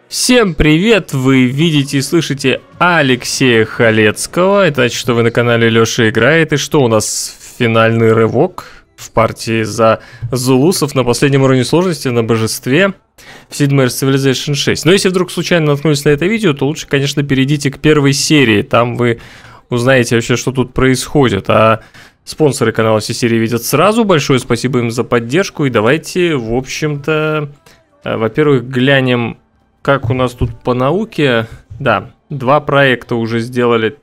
Всем привет! Вы видите и слышите Алексея Халецкого. Это значит, что вы на канале Лёша Играет. И что у нас? Финальный рывок в партии за зулусов на последнем уровне сложности на божестве в Sid Meier's Civilization 6. Но если вдруг случайно наткнулись на это видео, то лучше, конечно, перейдите к первой серии. Там вы узнаете вообще, что тут происходит. А спонсоры канала все серии видят сразу. Большое спасибо им за поддержку. И давайте, в общем-то, во-первых, глянем, как у нас тут по науке. Да, два проекта уже сделали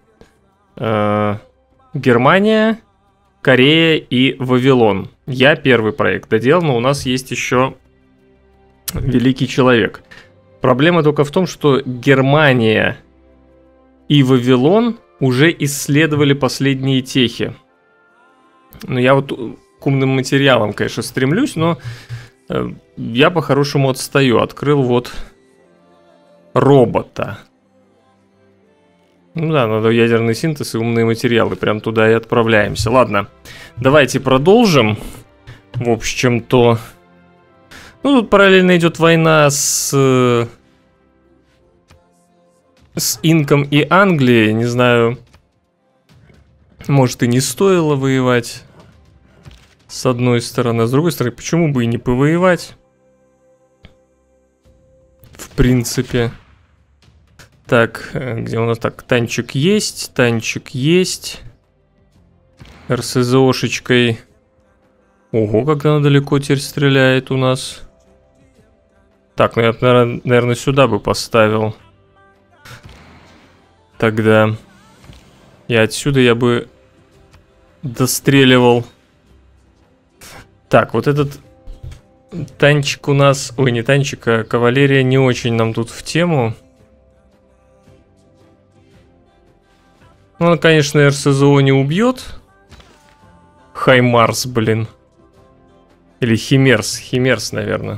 Германия, Корея и Вавилон. Я первый проект доделал, но у нас есть еще Великий Человек. Проблема только в том, что Германия и Вавилон уже исследовали последние техи. Ну, я вот к умным материалам, конечно, стремлюсь, но я по-хорошему отстаю. Открыл вот робота. Ну да, надо ядерный синтез и умные материалы. Прям туда и отправляемся. Ладно, давайте продолжим. В общем-то, ну тут параллельно идет война с Инком и Англией. Не знаю, может и не стоило воевать. С одной стороны, а с другой стороны, почему бы и не повоевать? В принципе. Так, где у нас так? Танчик есть, РСЗОшечкой. Ого, как она далеко теперь стреляет у нас. Так, ну я, наверное, сюда бы поставил. Тогда. И отсюда я бы достреливал. Так, вот этот танчик у нас... Ой, не танчик, а кавалерия не очень нам тут в тему. Ну, он, конечно, РСЗО не убьет. Хаймарс, блин. Или Химерс. Химерс, наверное.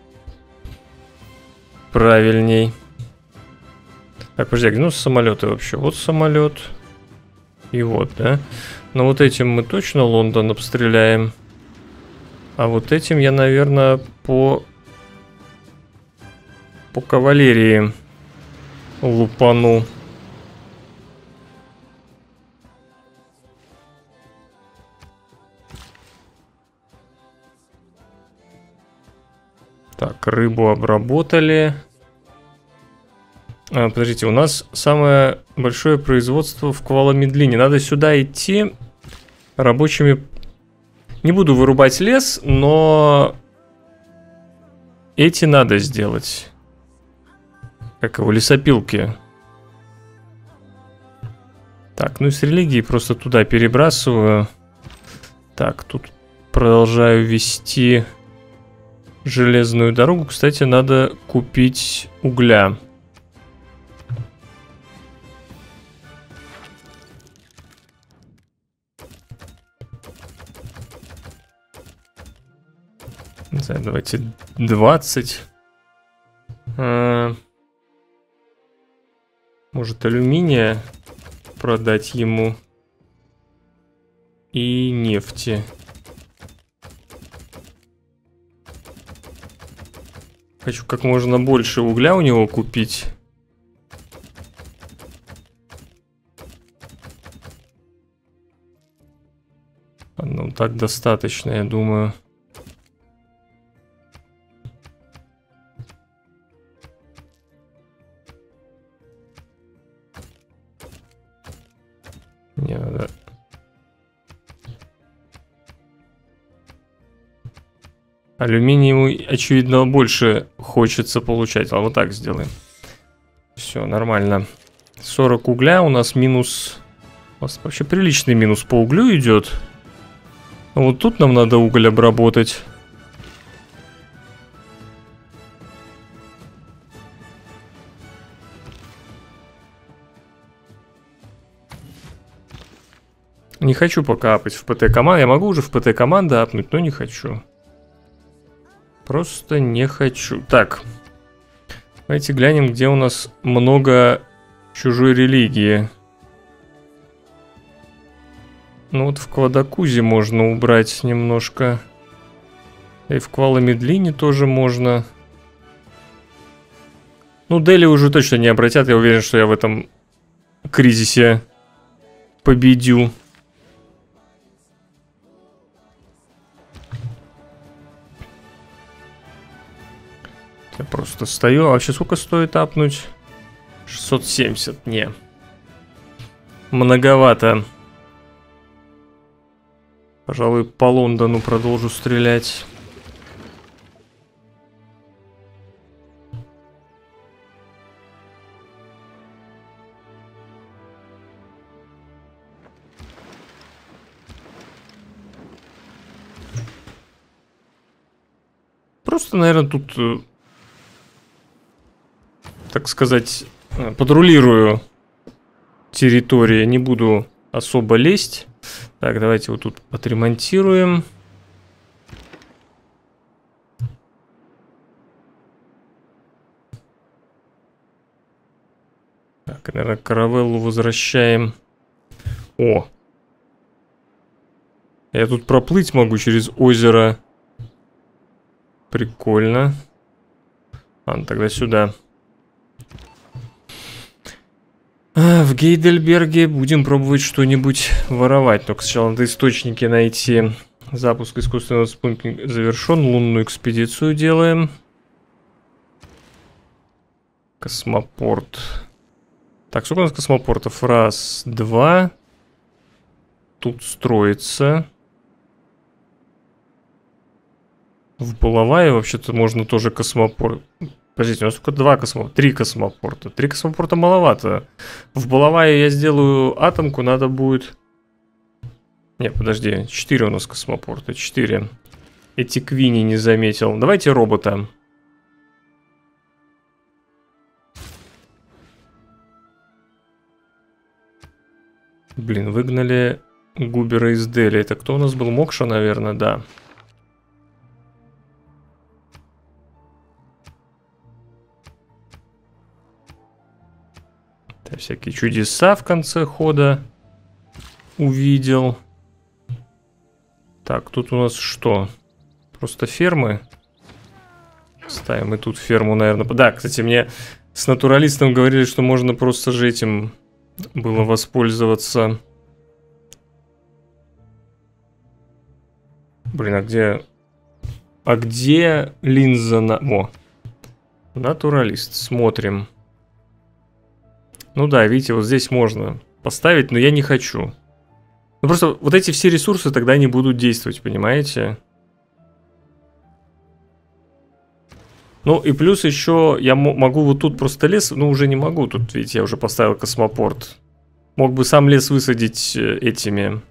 Правильней. Так, подожди, ну самолеты вообще. Вот самолет. И вот, да. Но вот этим мы точно Лондон обстреляем. А вот этим я, наверное, по кавалерии лупану. Так, рыбу обработали. Подождите, у нас самое большое производство в Квала-Медлине. Надо сюда идти рабочими. Не буду вырубать лес, но эти надо сделать. Как его, лесопилки. Так, ну и с религией просто туда перебрасываю. Так, тут продолжаю вести железную дорогу. Кстати, надо купить угля. Не знаю, давайте 20. Может, алюминия продать ему. И нефти. Хочу как можно больше угля у него купить. Ну, так достаточно, я думаю. Не надо. Алюминий ему, очевидно, больше хочется получать. А вот так сделаем. Все, нормально. 40 угля у нас минус... У нас вообще приличный минус по углю идет. А вот тут нам надо уголь обработать. Не хочу пока апать в ПТ-команду. Я могу уже в ПТ-команду апнуть, но не хочу. Просто не хочу. Так. Давайте глянем, где у нас много чужой религии. Ну вот в Квадакузе можно убрать немножко. И в Квала-Медлине тоже можно. Ну, Дели уже точно не обратят. Я уверен, что я в этом кризисе победю. Я просто стою. А вообще сколько стоит апнуть? 670. Не. Многовато. Пожалуй, по Лондону продолжу стрелять. Просто, наверное, тут, так сказать, подрулирую территорию. Не буду особо лезть. Так, давайте вот тут отремонтируем. Так, наверное, каравеллу возвращаем. О! Я тут проплыть могу через озеро. Прикольно. Ладно, тогда сюда. В Гейдельберге будем пробовать что-нибудь воровать. Только сначала надо источники найти. Запуск искусственного спутника завершен. Лунную экспедицию делаем. Космопорт. Так, сколько у нас космопортов? Раз, два. Тут строится. В Булавае вообще-то можно тоже космопорт. Подождите, у нас только два космопорта. Три космопорта. Три космопорта маловато. В Булавае я сделаю атомку, надо будет... Не, подожди, 4 у нас космопорта. 4. Эти Квини не заметил. Давайте робота. Блин, выгнали Губера из Дели. Это кто у нас был? Мокша, наверное, да. Всякие чудеса в конце хода увидел. Так, тут у нас что? Просто фермы. Ставим и тут ферму, наверное. Да, кстати, мне с натуралистом говорили, что можно просто же этим было воспользоваться. Блин, а где... А где линза на... О, натуралист. Смотрим. Ну да, видите, вот здесь можно поставить, но я не хочу. Ну просто вот эти все ресурсы тогда не будут действовать, понимаете? Ну и плюс еще я могу вот тут просто лес, но уже не могу. Тут, видите, я уже поставил космопорт. Мог бы сам лес высадить этими...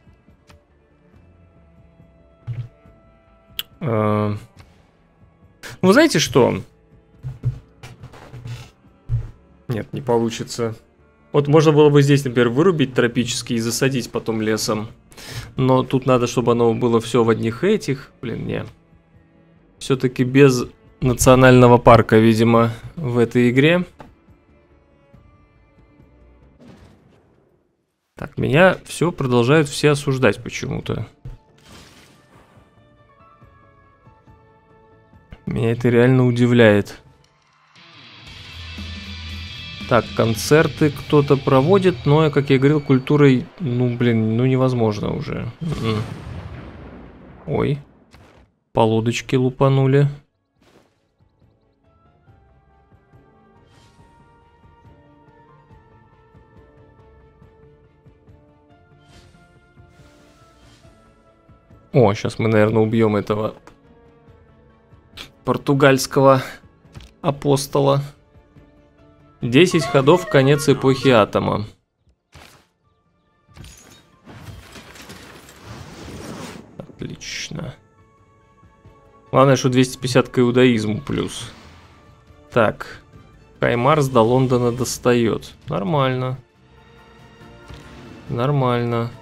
Ну, вы знаете что? Нет, не получится. Вот можно было бы здесь, например, вырубить тропический и засадить потом лесом. Но тут надо, чтобы оно было все в одних этих. Блин, не. Все-таки без национального парка, видимо, в этой игре. Так, меня все продолжают все осуждать почему-то. Меня это реально удивляет. Так, концерты кто-то проводит, но, как я говорил, культурой, ну, блин, ну, невозможно уже. Ой, по лодочке лупанули. О, сейчас мы, наверное, убьем этого португальского апостола. 10 ходов, конец эпохи атома. Отлично. Главное, что 250 к иудаизму плюс. Так. Хаймарс до Лондона достает. Нормально. Нормально.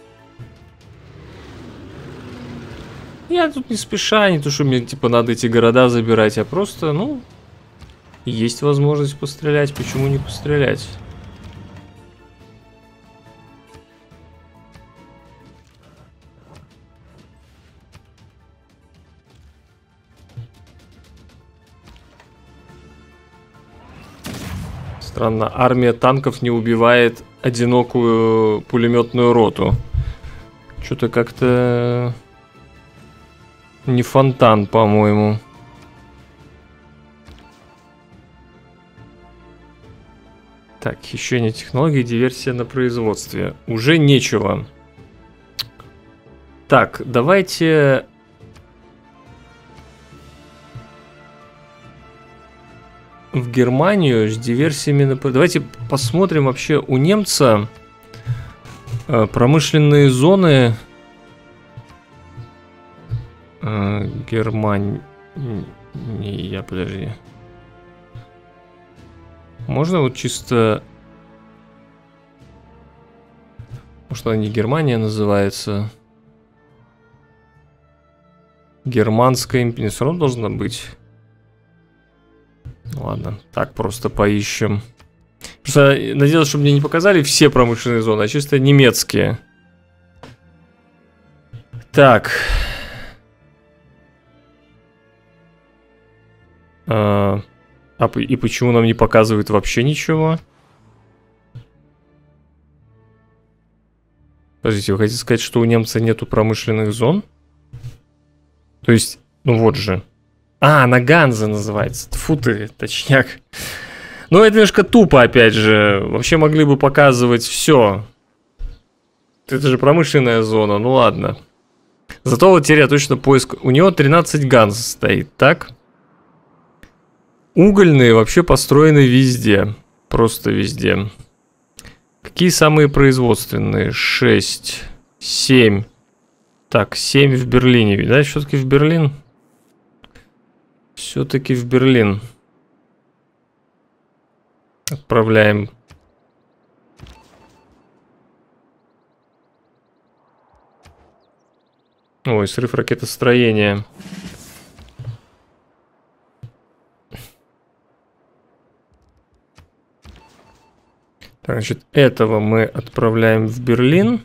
Я тут не спеша, не то, что мне типа надо эти города забирать, а просто, ну... Есть возможность пострелять, почему не пострелять? Странно, армия танков не убивает одинокую пулеметную роту. Что-то как-то не фонтан, по-моему. Так, хищение технологий, диверсия на производстве. Уже нечего. Так, давайте... в Германию с диверсиями на... Давайте посмотрим вообще у немца промышленные зоны. Германия, подожди. Можно вот чисто... Может, она не Германия называется? Германская империя все равно должна быть. Ладно, так просто поищем. Просто надеялся, чтобы мне не показали все промышленные зоны, а чисто немецкие. Так. И почему нам не показывают вообще ничего? Подождите, вы хотите сказать, что у немца нету промышленных зон? То есть, ну вот же. А, она Ганза называется. Тьфу ты, точняк. Ну, это немножко тупо, опять же. Вообще могли бы показывать все. Это же промышленная зона, ну ладно. Зато вот теперь я точно поиск... У него 13 Ганз стоит, так? Угольные вообще построены везде. Просто везде. Какие самые производственные? 6, 7. Так, 7 в Берлине. Да, все-таки в Берлин? Все-таки в Берлин. Отправляем. Ой, срыв ракетостроения. Так, значит, этого мы отправляем в Берлин.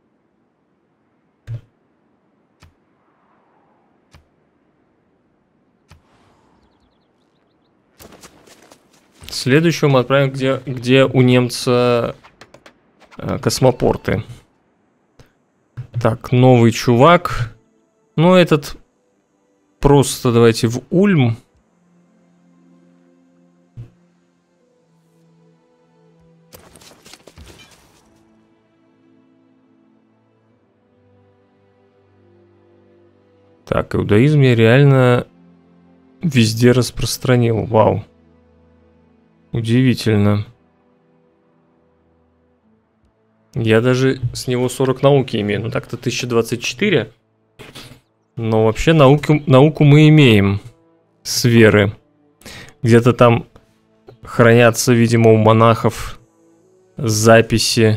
Следующего мы отправим, где у немца космопорты. Так, новый чувак. Ну, этот просто давайте в Ульм. Так, иудаизм я реально везде распространил. Вау. Удивительно. Я даже с него 40 науки имею. Ну так-то 1024. Но вообще науку мы имеем с веры. Где-то там хранятся, видимо, у монахов записи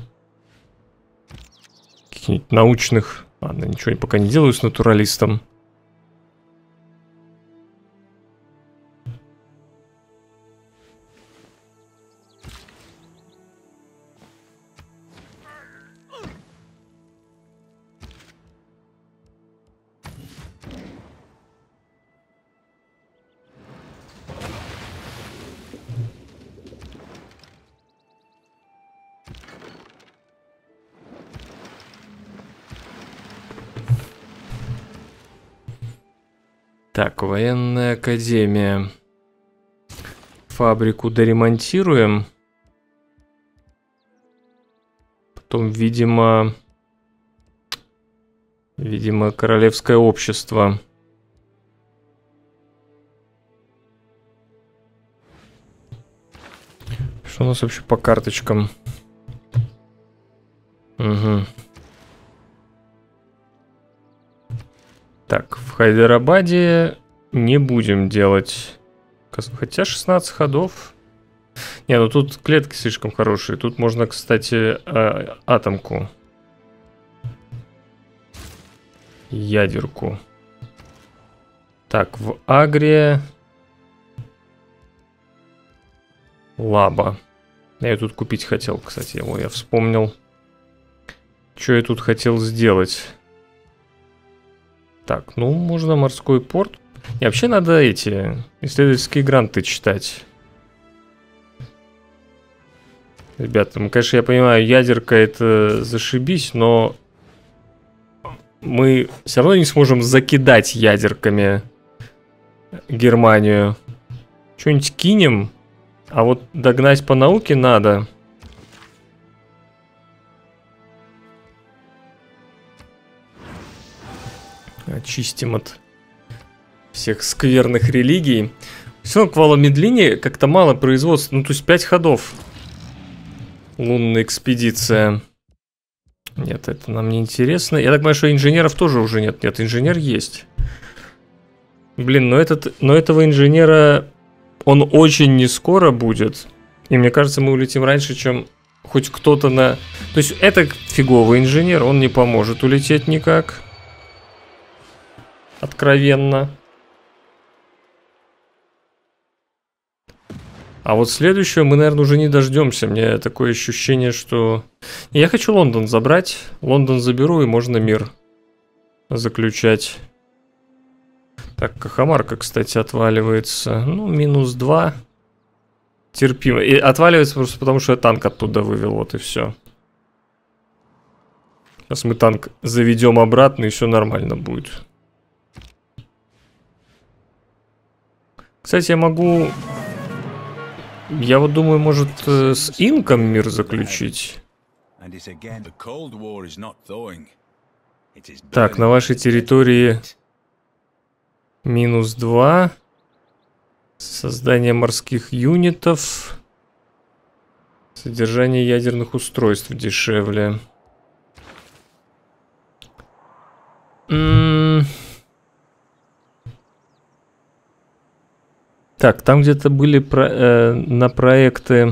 каких-нибудь научных. Ладно, ничего пока не делаю с натуралистом. Так, военная академия. Фабрику доремонтируем. Потом, видимо, королевское общество. Что у нас вообще по карточкам? Угу. Так, в Хайдарабаде не будем делать. Хотя 16 ходов. Не, ну тут клетки слишком хорошие. Тут можно, кстати, атомку. Ядерку. Так, в Агре. Лаба. Я тут купить хотел, кстати. Его я вспомнил. Что я тут хотел сделать? Так, ну, можно морской порт. И вообще надо эти исследовательские гранты читать. Ребята, конечно, я понимаю, ядерка это зашибись, но мы все равно не сможем закидать ядерками Германию. Что-нибудь кинем, а вот догнать по науке надо. Очистим от всех скверных религий. Все равно к Медлине как-то мало производства. Ну, то есть 5 ходов. Лунная экспедиция. Нет, это нам не интересно. Я так понимаю, что инженеров тоже уже нет. Нет, инженер есть. Блин, но этого инженера, он очень не скоро будет. И мне кажется, мы улетим раньше, чем хоть кто-то на... То есть это фиговый инженер, он не поможет улететь никак. Откровенно. А вот следующего мы, наверное, уже не дождемся. Мне такое ощущение, что... Я хочу Лондон забрать. Лондон заберу, и можно мир заключать. Так, Кахамарка, кстати, отваливается. Ну, -2. Терпимо. И отваливается просто потому, что я танк оттуда вывел. Вот и все. Сейчас мы танк заведем обратно, и все нормально будет. Кстати, я могу... Я вот думаю, может, с Инком мир заключить. Так, на вашей территории -2. Создание морских юнитов. Содержание ядерных устройств дешевле. Так, там где-то были на проекты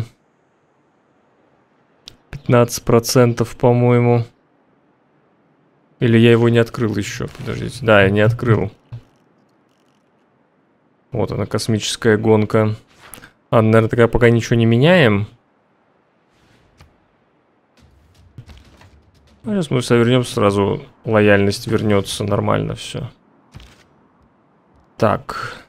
15%, по-моему. Или я его не открыл еще, подождите. Да, я не открыл. Вот она, космическая гонка. А, наверное, такая пока ничего не меняем. Ну, сейчас мы вернем сразу. Лояльность вернется, нормально все. Так.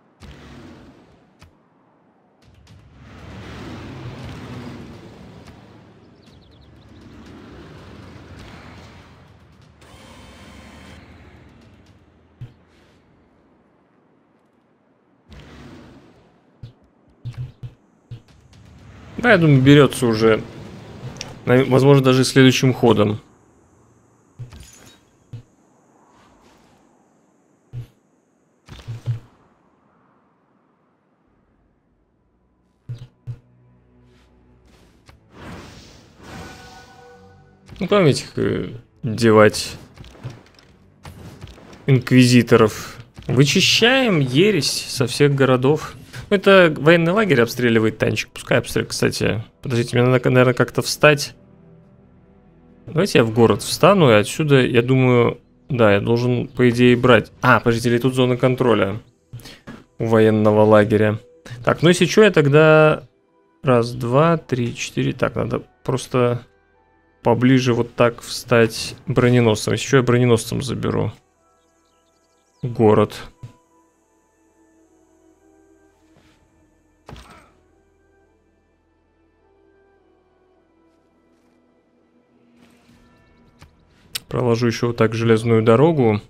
Да, я думаю, берется уже, возможно, даже следующим ходом. Ну, куда этих девать инквизиторов? Вычищаем ересь со всех городов. Это военный лагерь обстреливает танчик. Пускай обстреливает. Кстати, подождите, мне надо, наверное, как-то встать. Давайте я в город встану, и отсюда, я думаю... Да, я должен, по идее, брать... А, подождите, или тут зона контроля у военного лагеря. Так, ну если что, я тогда... Раз, два, три, четыре... Так, надо просто поближе вот так встать броненосцем. Если что, я броненосцем заберу город. Проложу еще вот так железную дорогу.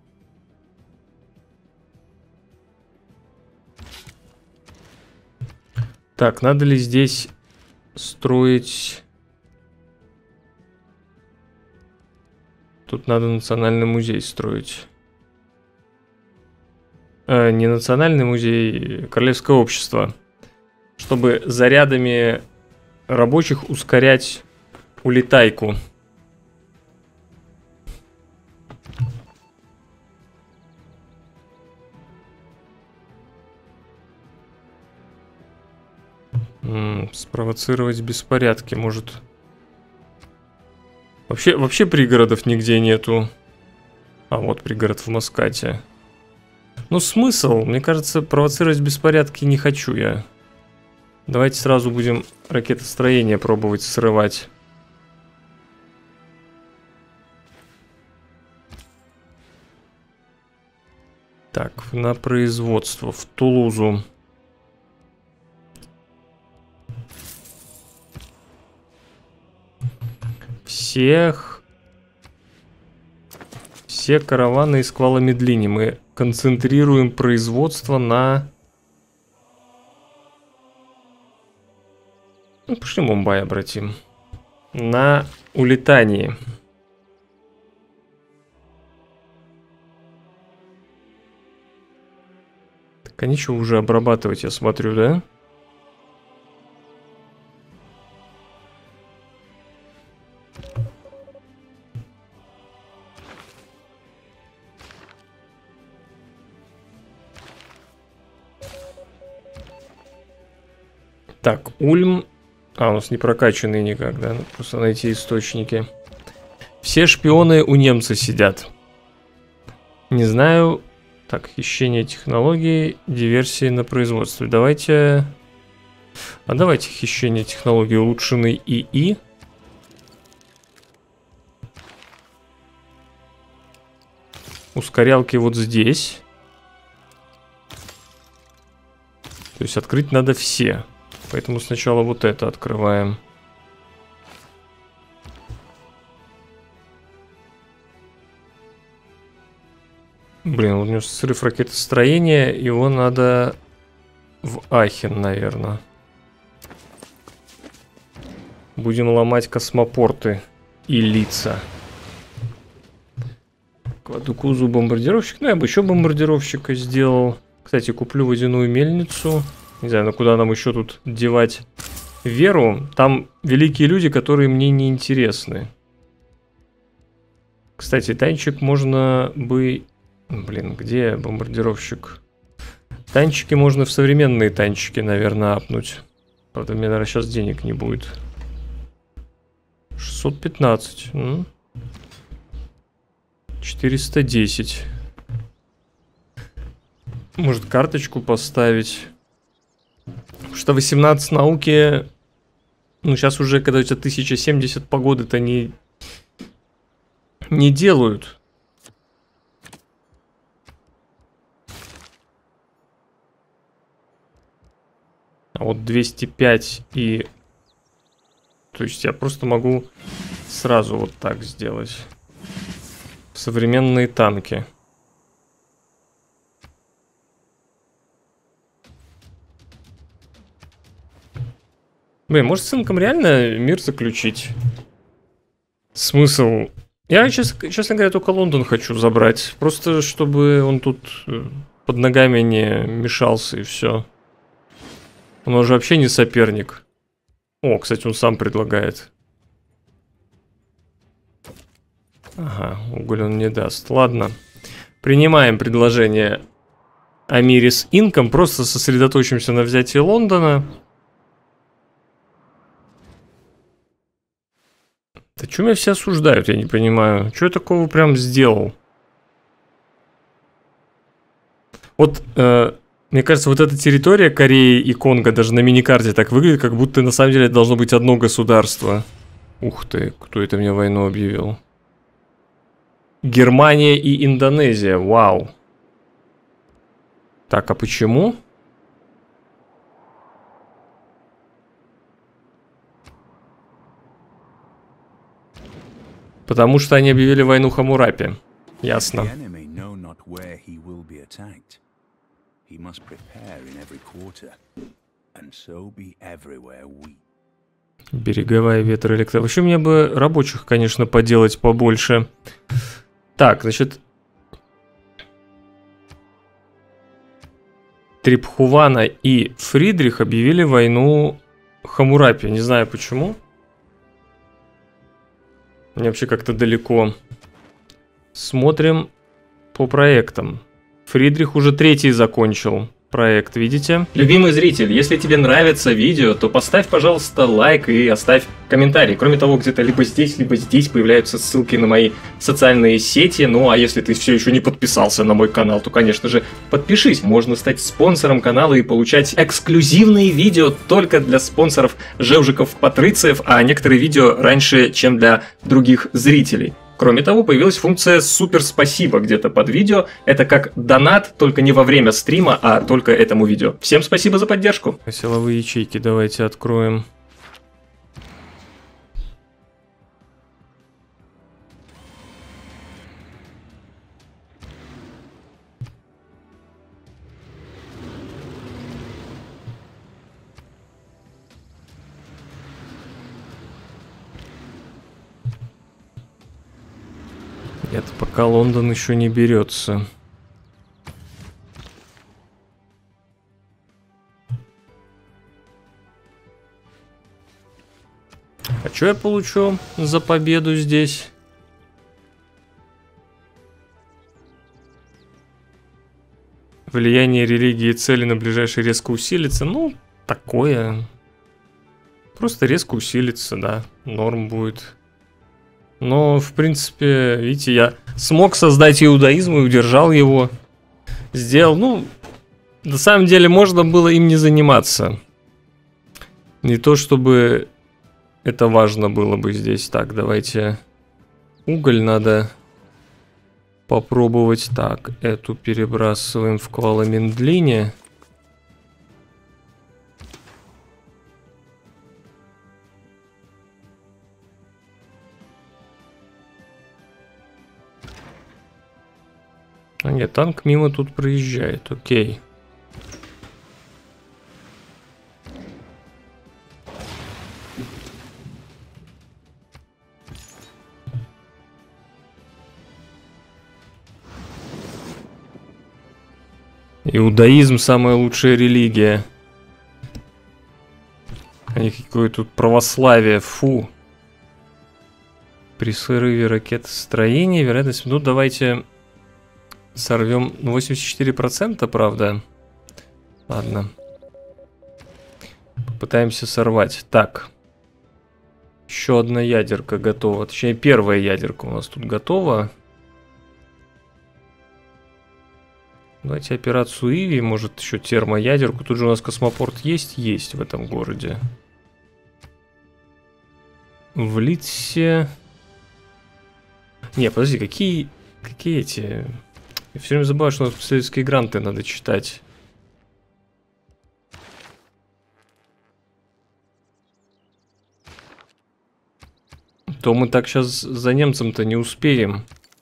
Так, надо ли здесь строить... Тут надо национальный музей строить. Не национальный музей, Королевское общество. Чтобы зарядами рабочих ускорять улетайку. Спровоцировать беспорядки, может. Вообще пригородов нигде нету. А вот пригород в Маскате. Ну смысл? Мне кажется, провоцировать беспорядки не хочу я. Давайте сразу будем ракетостроение пробовать срывать. Так, на производство, в Тулузу. Все караваны из Квала Медлини. Мы концентрируем производство на... Ну, пошли Мумбай обратим. На улетании. Так, а нечего уже обрабатывать, я смотрю, да? Так, Ульм... А, у нас не прокачанный никак, да? Просто найти источники. Все шпионы у немца сидят. Не знаю... Так, хищение технологий, диверсии на производстве. Давайте... А давайте хищение технологий, улучшенный ИИ. Ускорялки вот здесь. То есть открыть надо все. Поэтому сначала вот это открываем. Блин, у него срыв ракетостроения. Его надо в Ахен, наверное. Будем ломать космопорты и лица. Кладу кузу бомбардировщик. Ну, я бы еще бомбардировщика сделал. Кстати, куплю водяную мельницу. Не знаю, ну куда нам еще тут девать веру. Там великие люди, которые мне не интересны. Кстати, танчик можно бы... Блин, где бомбардировщик? Танчики можно в современные танчики, наверное, апнуть. Правда, мне, наверное, сейчас денег не будет. 615. 410. Может, карточку поставить? Что 18 науки... Ну, сейчас уже, когда у тебя 1070 погоды-то не делают. А вот 205 и... То есть я просто могу сразу вот так сделать. Современные танки. Блин, может с инком реально мир заключить? Смысл? Я, честно говоря, только Лондон хочу забрать. Просто чтобы он тут под ногами не мешался и все. Он уже вообще не соперник. О, кстати, он сам предлагает. Ага, уголь он не даст. Ладно. Принимаем предложение о мире с инком. Просто сосредоточимся на взятии Лондона. Да что меня все осуждают, я не понимаю. Что я такого прям сделал? Вот... Мне кажется, вот эта территория Кореи и Конго даже на миникарте так выглядит, как будто на самом деле это должно быть одно государство. Ух ты, кто это мне войну объявил? Германия и Индонезия, вау. Так, а почему? Потому что они объявили войну Хаммурапи. Ясно. Береговая ветроэлектро. Вообще мне бы рабочих, конечно, поделать побольше. Так, значит... Трипхувана и Фридрих объявили войну Хаммурапи. Не знаю почему. Мне вообще как-то далеко. Смотрим по проектам. Фридрих уже 3-й закончил проект, видите? Любимый зритель, если тебе нравится видео, то поставь, пожалуйста, лайк и оставь комментарий. Кроме того, где-то либо здесь появляются ссылки на мои социальные сети. Ну, а если ты все еще не подписался на мой канал, то, конечно же, подпишись. Можно стать спонсором канала и получать эксклюзивные видео только для спонсоров Жевжиков-Патрициев, а некоторые видео раньше, чем для других зрителей. Кроме того, появилась функция «Супер спасибо» где-то под видео. Это как донат, только не во время стрима, а только этому видео. Всем спасибо за поддержку. Силовые ячейки давайте откроем. Нет, пока Лондон еще не берется. А что я получу за победу здесь? Влияние религии и цели на ближайшее резко усилится. Ну, такое. Просто резко усилится, да. Норм будет. Но, в принципе, видите, я смог создать иудаизм и удержал его. Сделал, ну, на самом деле можно было им не заниматься. Не то, чтобы это важно было бы здесь. Так, давайте уголь надо попробовать. Так, эту перебрасываем в Куала-Мендлине. А нет, танк мимо тут проезжает, окей. Иудаизм самая лучшая религия. А не какое тут православие, фу. При срыве ракетостроения вероятность... Ну, давайте сорвем 84%, правда? Ладно. Попытаемся сорвать. Так. Еще одна ядерка готова. Точнее, первая ядерка у нас тут готова. Давайте операцию Иви, может еще термоядерку. Тут же у нас космопорт есть? Есть в этом городе. В Литсе... Не, подожди, какие эти... Я все время забываю, что у нас исследовательские гранты надо читать. То мы так сейчас за немцем-то не успеем.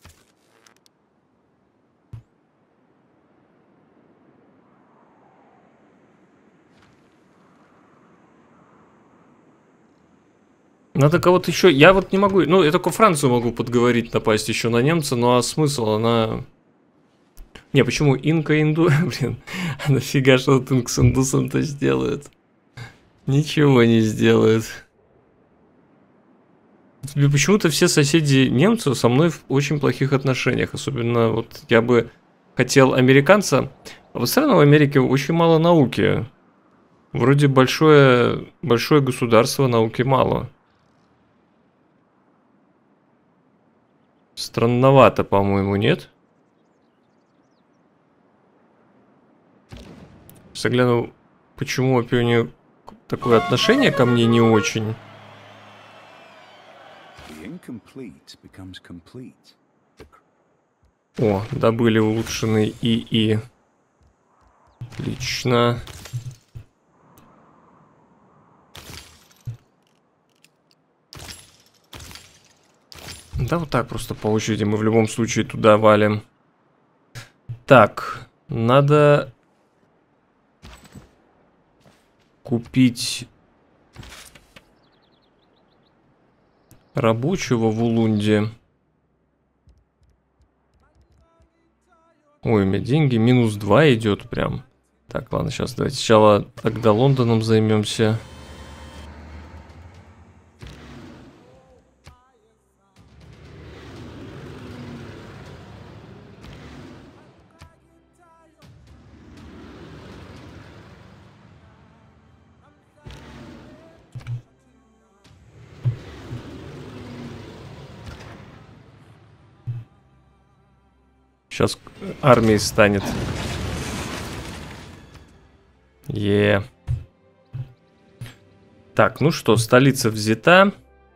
Надо кого-то еще... Я вот не могу... Ну, я только Францию могу подговорить напасть еще на немца, ну а смысл? Она... Не, почему инка-инду... Блин, а нафига что-то инк с индусом-то сделает? Ничего не сделает. Почему-то все соседи немцев со мной в очень плохих отношениях. Особенно вот я бы хотел американца... А вот все равно в Америке очень мало науки. Вроде большое государство, науки мало. Странновато, по-моему, нет? Загляну, почему вообще у нее такое отношение ко мне не очень. О, добыли улучшенный ИИ. Отлично. Да вот так просто по очереди мы в любом случае туда валим. Так, надо купить рабочего в Улунде. Ой, у меня деньги -2 идет прям. Так, ладно, сейчас давайте сначала тогда Лондоном займемся. Сейчас армией станет. Так, ну что, столица взята.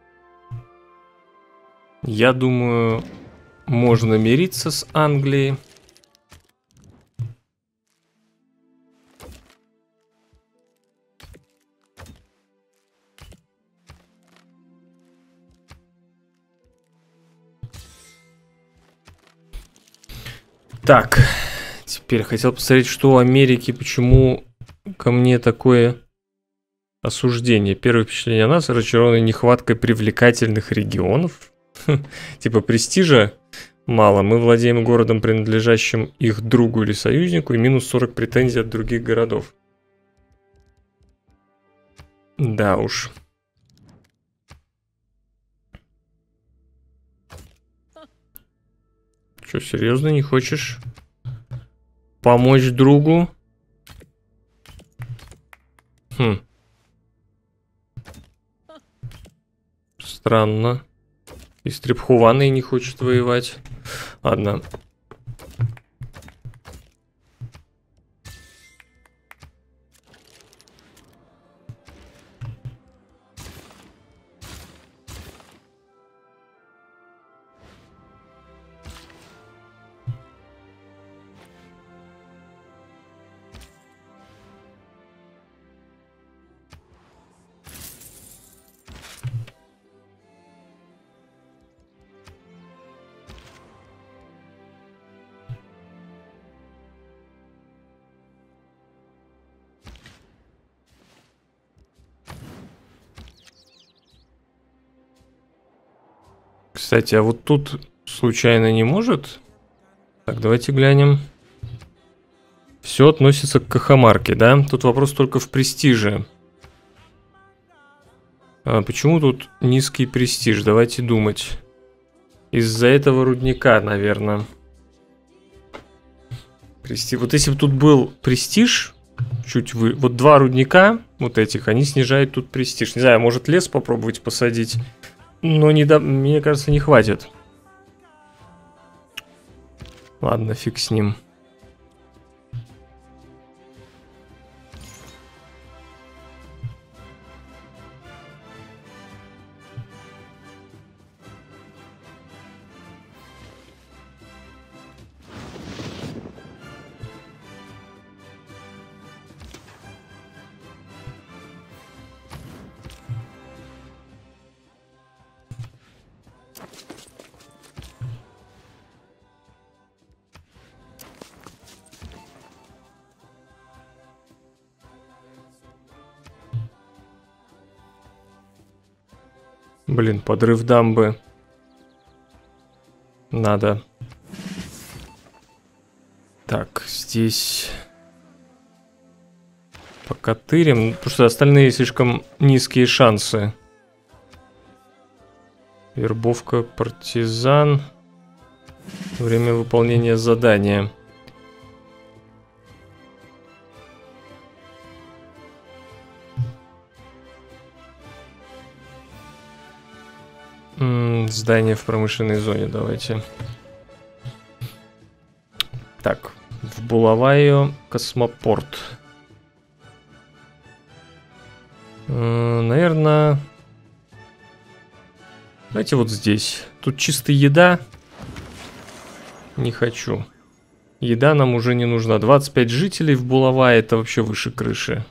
Я думаю, можно мириться с Англией. Так, теперь хотел посмотреть, что у Америки, почему ко мне такое осуждение. Первое впечатление о нас разочарованы нехваткой привлекательных регионов. Типа престижа Мало. Мы владеем городом, принадлежащим их другу или союзнику, и минус 40 претензий от других городов. Да уж. Что, серьезно не хочешь помочь другу? Хм. Странно. И Стрепхуваной не хочет воевать. Ладно. Кстати, а вот тут случайно не может? Так, давайте глянем. Все относится к Кахамарке, да? Тут вопрос только в престиже. А почему тут низкий престиж? Давайте думать. Из-за этого рудника, наверное. Вот если бы тут был престиж, вот 2 рудника вот этих, они снижают тут престиж. Не знаю, может лес попробовать посадить. Но мне кажется, не хватит. Ладно, фиг с ним. Блин, подрыв дамбы. Надо. Так, здесь... Покатырим, потому что остальные слишком низкие шансы. Вербовка партизан. Время выполнения задания. Здание в промышленной зоне, давайте. Так, в Булавайо космопорт. Наверное... Давайте вот здесь. Тут чисто еда. Не хочу. Еда нам уже не нужна. 25 жителей в Булавайо, это вообще выше крыши.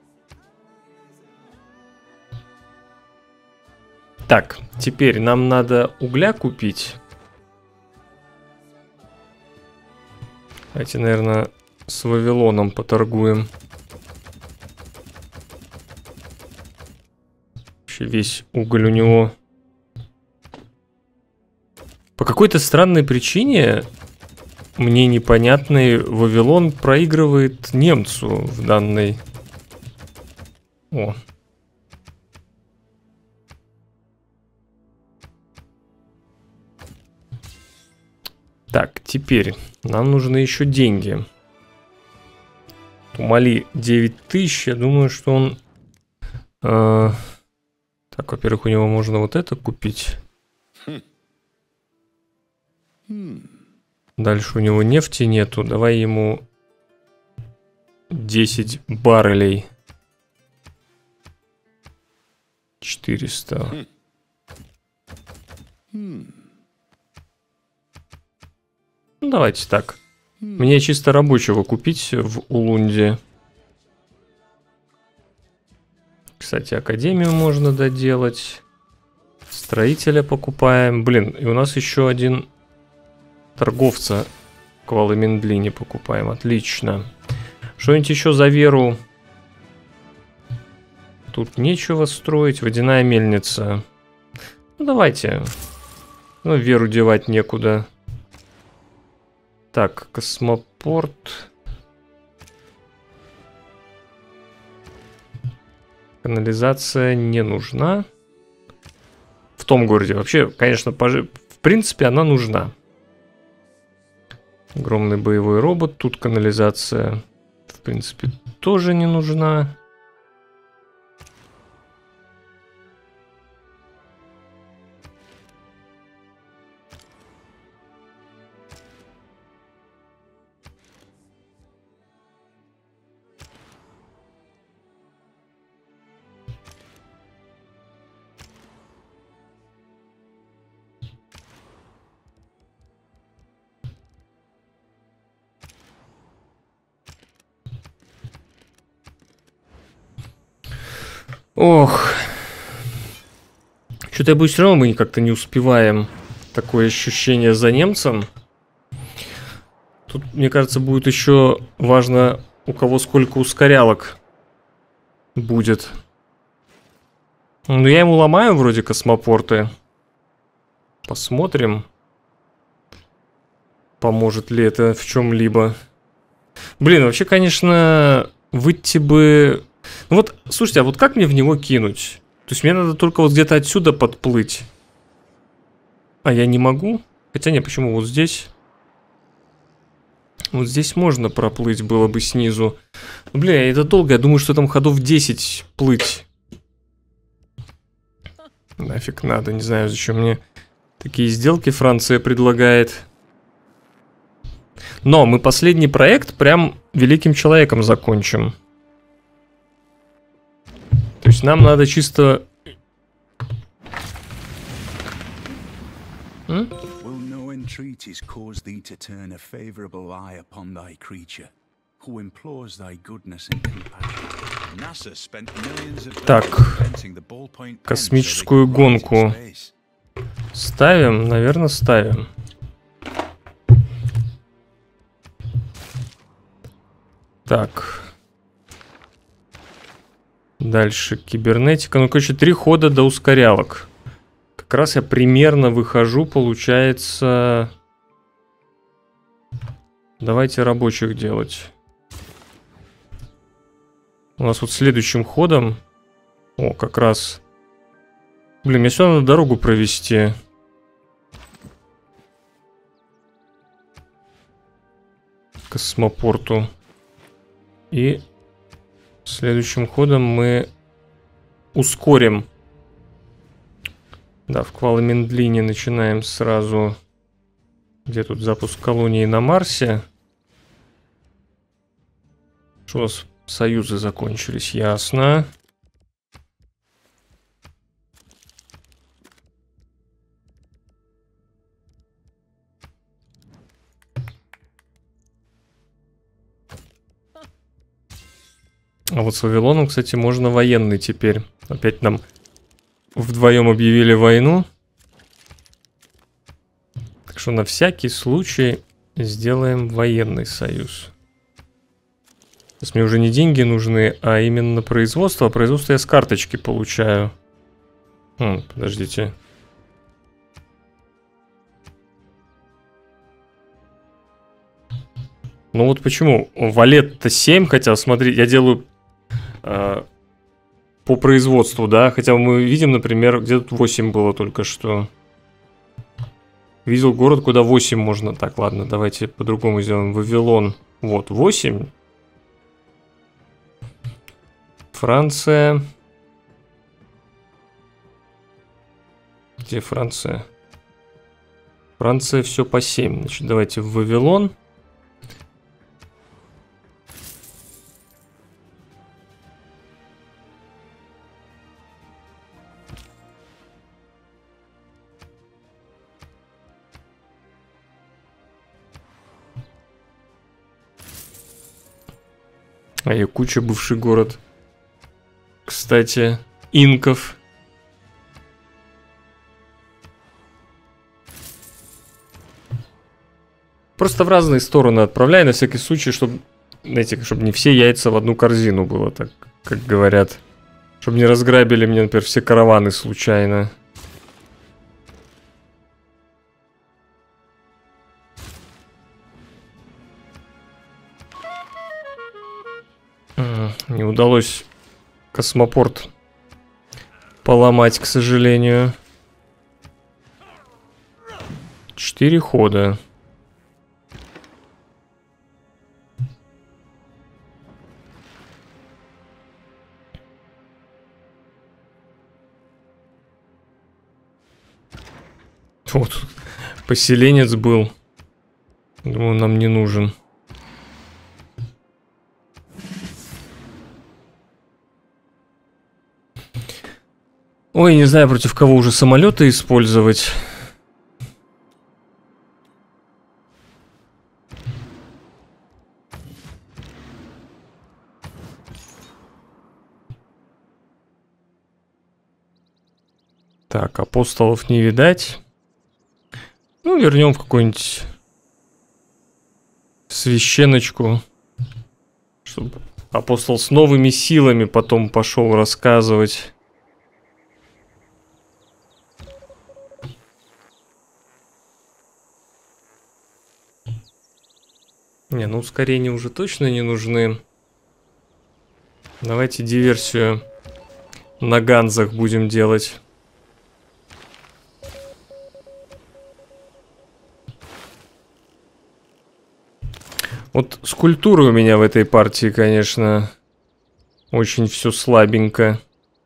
Так, теперь нам надо угля купить. Давайте, наверное, с Вавилоном поторгуем. Вообще весь уголь у него. По какой-то странной причине, мне непонятной, Вавилон проигрывает немцу в данной... О. Так, теперь нам нужны еще деньги. У Мали 9000, я думаю, что он... Так, во-первых, у него можно вот это купить. Дальше у него нефти нету. Давай ему 10 баррелей. 400. Ну, давайте так. Мне чисто рабочего купить в Улунде. Кстати, академию можно доделать. Строителя покупаем. Блин, и у нас еще один торговца к Валамендлине покупаем. Отлично. Что-нибудь еще за веру? Тут нечего строить. Водяная мельница. Ну, давайте. Ну, веру девать некуда. Так, космопорт. Канализация не нужна. В том городе вообще, конечно, в принципе, она нужна. Огромный боевой робот. Тут канализация, в принципе, тоже не нужна. Ох. Что-то я боюсь, все равно мы как-то не успеваем. Такое ощущение за немцем. Тут, мне кажется, будет еще важно, у кого сколько ускорялок будет. Ну, я ему ломаю вроде космопорты. Посмотрим, поможет ли это в чем-либо. Блин, вообще, конечно, выйти бы... Ну вот, слушайте, а вот как мне в него кинуть? То есть мне надо только вот где-то отсюда подплыть. А я не могу? Хотя не, почему вот здесь? Вот здесь можно проплыть было бы снизу. Бля, это долго, я думаю, что там ходов 10 плыть. Нафиг надо, не знаю, зачем мне такие сделки Франция предлагает. Но мы последний проект прям великим человеком закончим. То есть нам надо чисто... Так, космическую гонку ставим, наверное, ставим. Так. Дальше кибернетика. Ну, короче, 3 хода до ускорялок. Как раз я примерно выхожу, получается... Давайте рабочих делать. У нас вот следующим ходом... О, как раз... Блин, мне все надо дорогу провести. К космопорту. И... Следующим ходом мы ускорим. Да, в Квала-Мендлине начинаем сразу. Где тут запуск колонии на Марсе? Что у нас союзы закончились, ясно. А вот с Вавилоном, кстати, можно военный теперь. Опять нам вдвоем объявили войну. Так что на всякий случай сделаем военный союз. Сейчас мне уже не деньги нужны, а именно производство. А производство я с карточки получаю. Подождите. Ну вот почему? Валет-то 7, хотя, смотри, я делаю... по производству, да, хотя мы видим, например, где тут 8 было только что. Видел город, куда 8 можно. Так, ладно, давайте по-другому сделаем. Вавилон, вот, 8. Франция. Где Франция? Франция все по 7. Значит, давайте в Вавилон. А Якуча бывший город. Кстати, инков. Просто в разные стороны отправляй, на всякий случай, чтобы, знаете, чтобы не все яйца в одну корзину было, так как говорят. Чтобы не разграбили мне, например, все караваны случайно. Не удалось космопорт поломать, к сожалению. 4 хода. Вот поселенец был. Думаю, нам не нужен. Ой, не знаю, против кого уже самолеты использовать. Так, апостолов не видать. Ну, вернем в какую-нибудь священочку, чтобы апостол с новыми силами потом пошел рассказывать. Не, ну ускорения уже точно не нужны. Давайте диверсию на ганзах будем делать. Вот с культурой у меня в этой партии, конечно, очень все слабенько.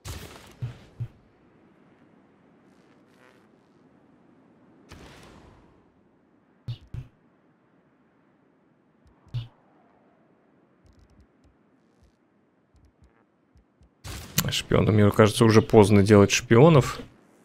Шпионам, мне кажется, уже поздно делать шпионов.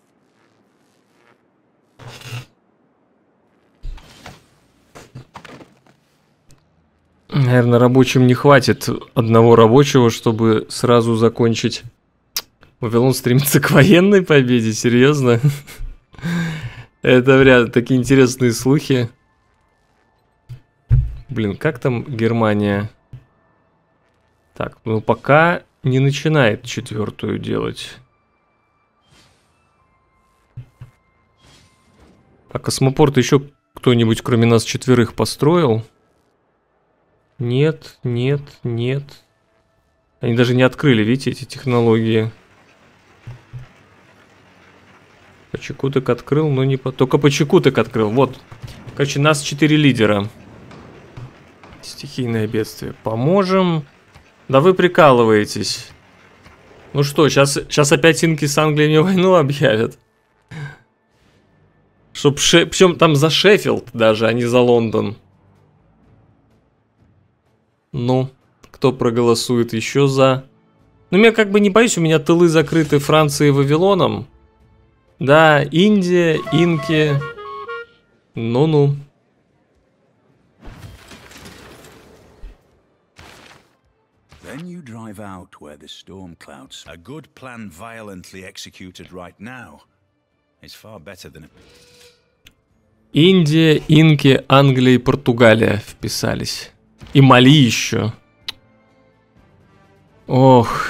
Наверное, рабочим не хватит одного рабочего, чтобы сразу закончить. Вавилон стремится к военной победе, серьезно? Это вряд ли такие интересные слухи. Блин, как там Германия? Так, ну пока не начинает 4-ю делать. А космопорт еще кто-нибудь, кроме нас 4 построил? Нет, нет, нет. Они даже не открыли, видите, эти технологии. Почекуток открыл, но не... Только Почекуток открыл, вот. Короче, нас 4 лидера. Стихийное бедствие. Поможем. Да вы прикалываетесь. Ну что, сейчас опять инки с Англией мне войну объявят. Причем там за Шеффилд даже, а не за Лондон. Ну, кто проголосует еще за... Ну, я как бы не боюсь, у меня тылы закрыты Францией и Вавилоном. Да, Индия, инки. Ну-ну. Then you drive out where the storm clouds. A good plan violently executed right now is far better than... Индия, инки, Англия и Португалия вписались. И Мали еще. Ох.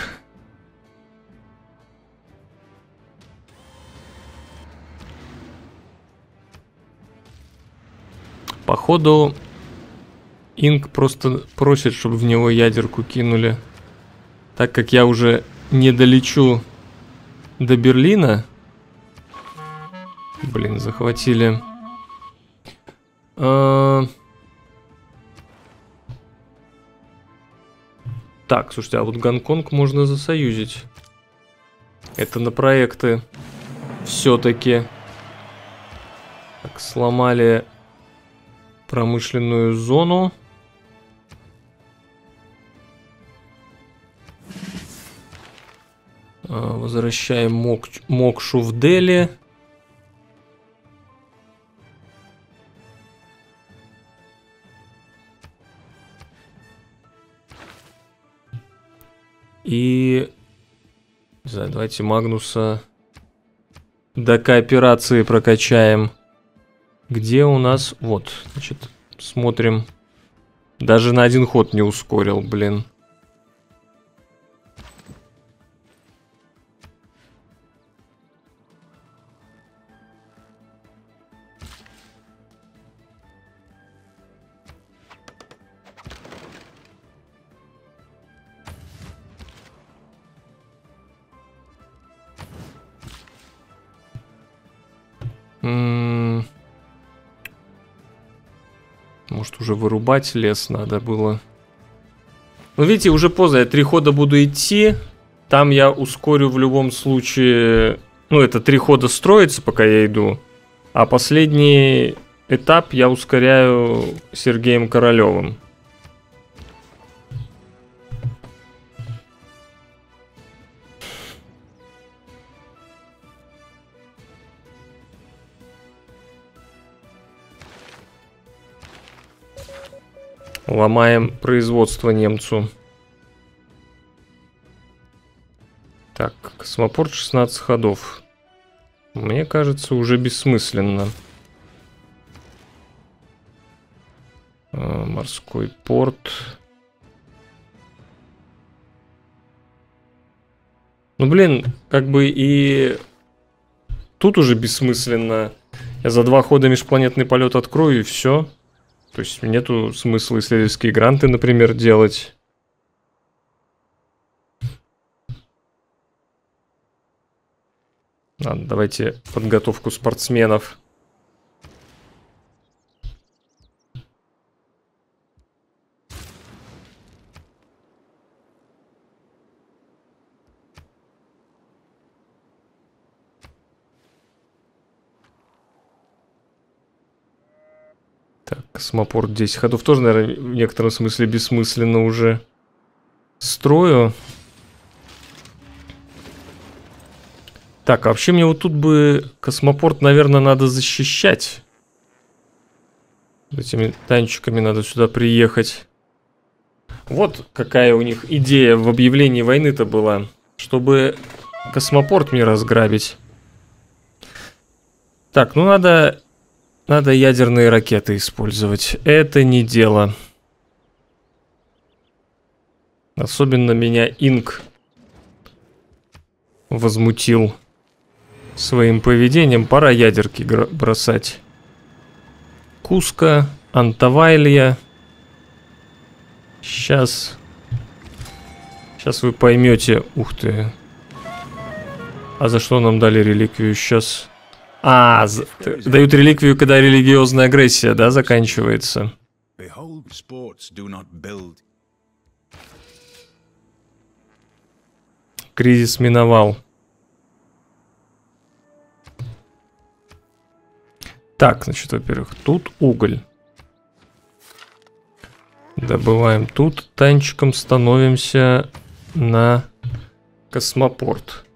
Походу, инк просто просит, чтобы в него ядерку кинули. Так как я уже не долечу до Берлина. Блин, захватили. Так, слушайте, а вот Гонконг можно засоюзить. Это на проекты все-таки. Так, сломали промышленную зону. Возвращаем Мокшу в Дели. И... Не знаю, давайте Магнуса до кооперации прокачаем. Где у нас... Вот, значит, смотрим. Даже на 1 ход не ускорил, блин. Может, уже вырубать лес надо было. Ну, видите, уже поздно. Я 3 хода буду идти. Там я ускорю в любом случае... Ну, это 3 хода строится, пока я иду. А последний этап я ускоряю Сергеем Королевым. Ломаем производство немцу. Так, космопорт 16 ходов. Мне кажется, уже бессмысленно. Морской порт. Ну, блин, как бы и тут уже бессмысленно. Я за 2 хода межпланетный полет открою и все. То есть нету смысла исследовательские гранты, например, делать. Ладно, давайте подготовку спортсменов. Так, космопорт 10 ходов тоже, наверное, в некотором смысле бессмысленно уже строю. Так, а вообще мне вот тут бы космопорт, наверное, надо защищать. Этими танчиками надо сюда приехать. Вот какая у них идея в объявлении войны-то была. Чтобы космопорт мне разграбить. Так, ну надо ядерные ракеты использовать. Это не дело. Особенно меня Инк возмутил своим поведением. Пора ядерки бросать. Куска, Антавайлия. Сейчас вы поймете. Ух ты. А за что нам дали реликвию сейчас? Дают реликвию, когда религиозная агрессия, да, заканчивается. Кризис миновал. Так, значит, во-первых, тут уголь. Добываем тут. Танчиком становимся на космопорт.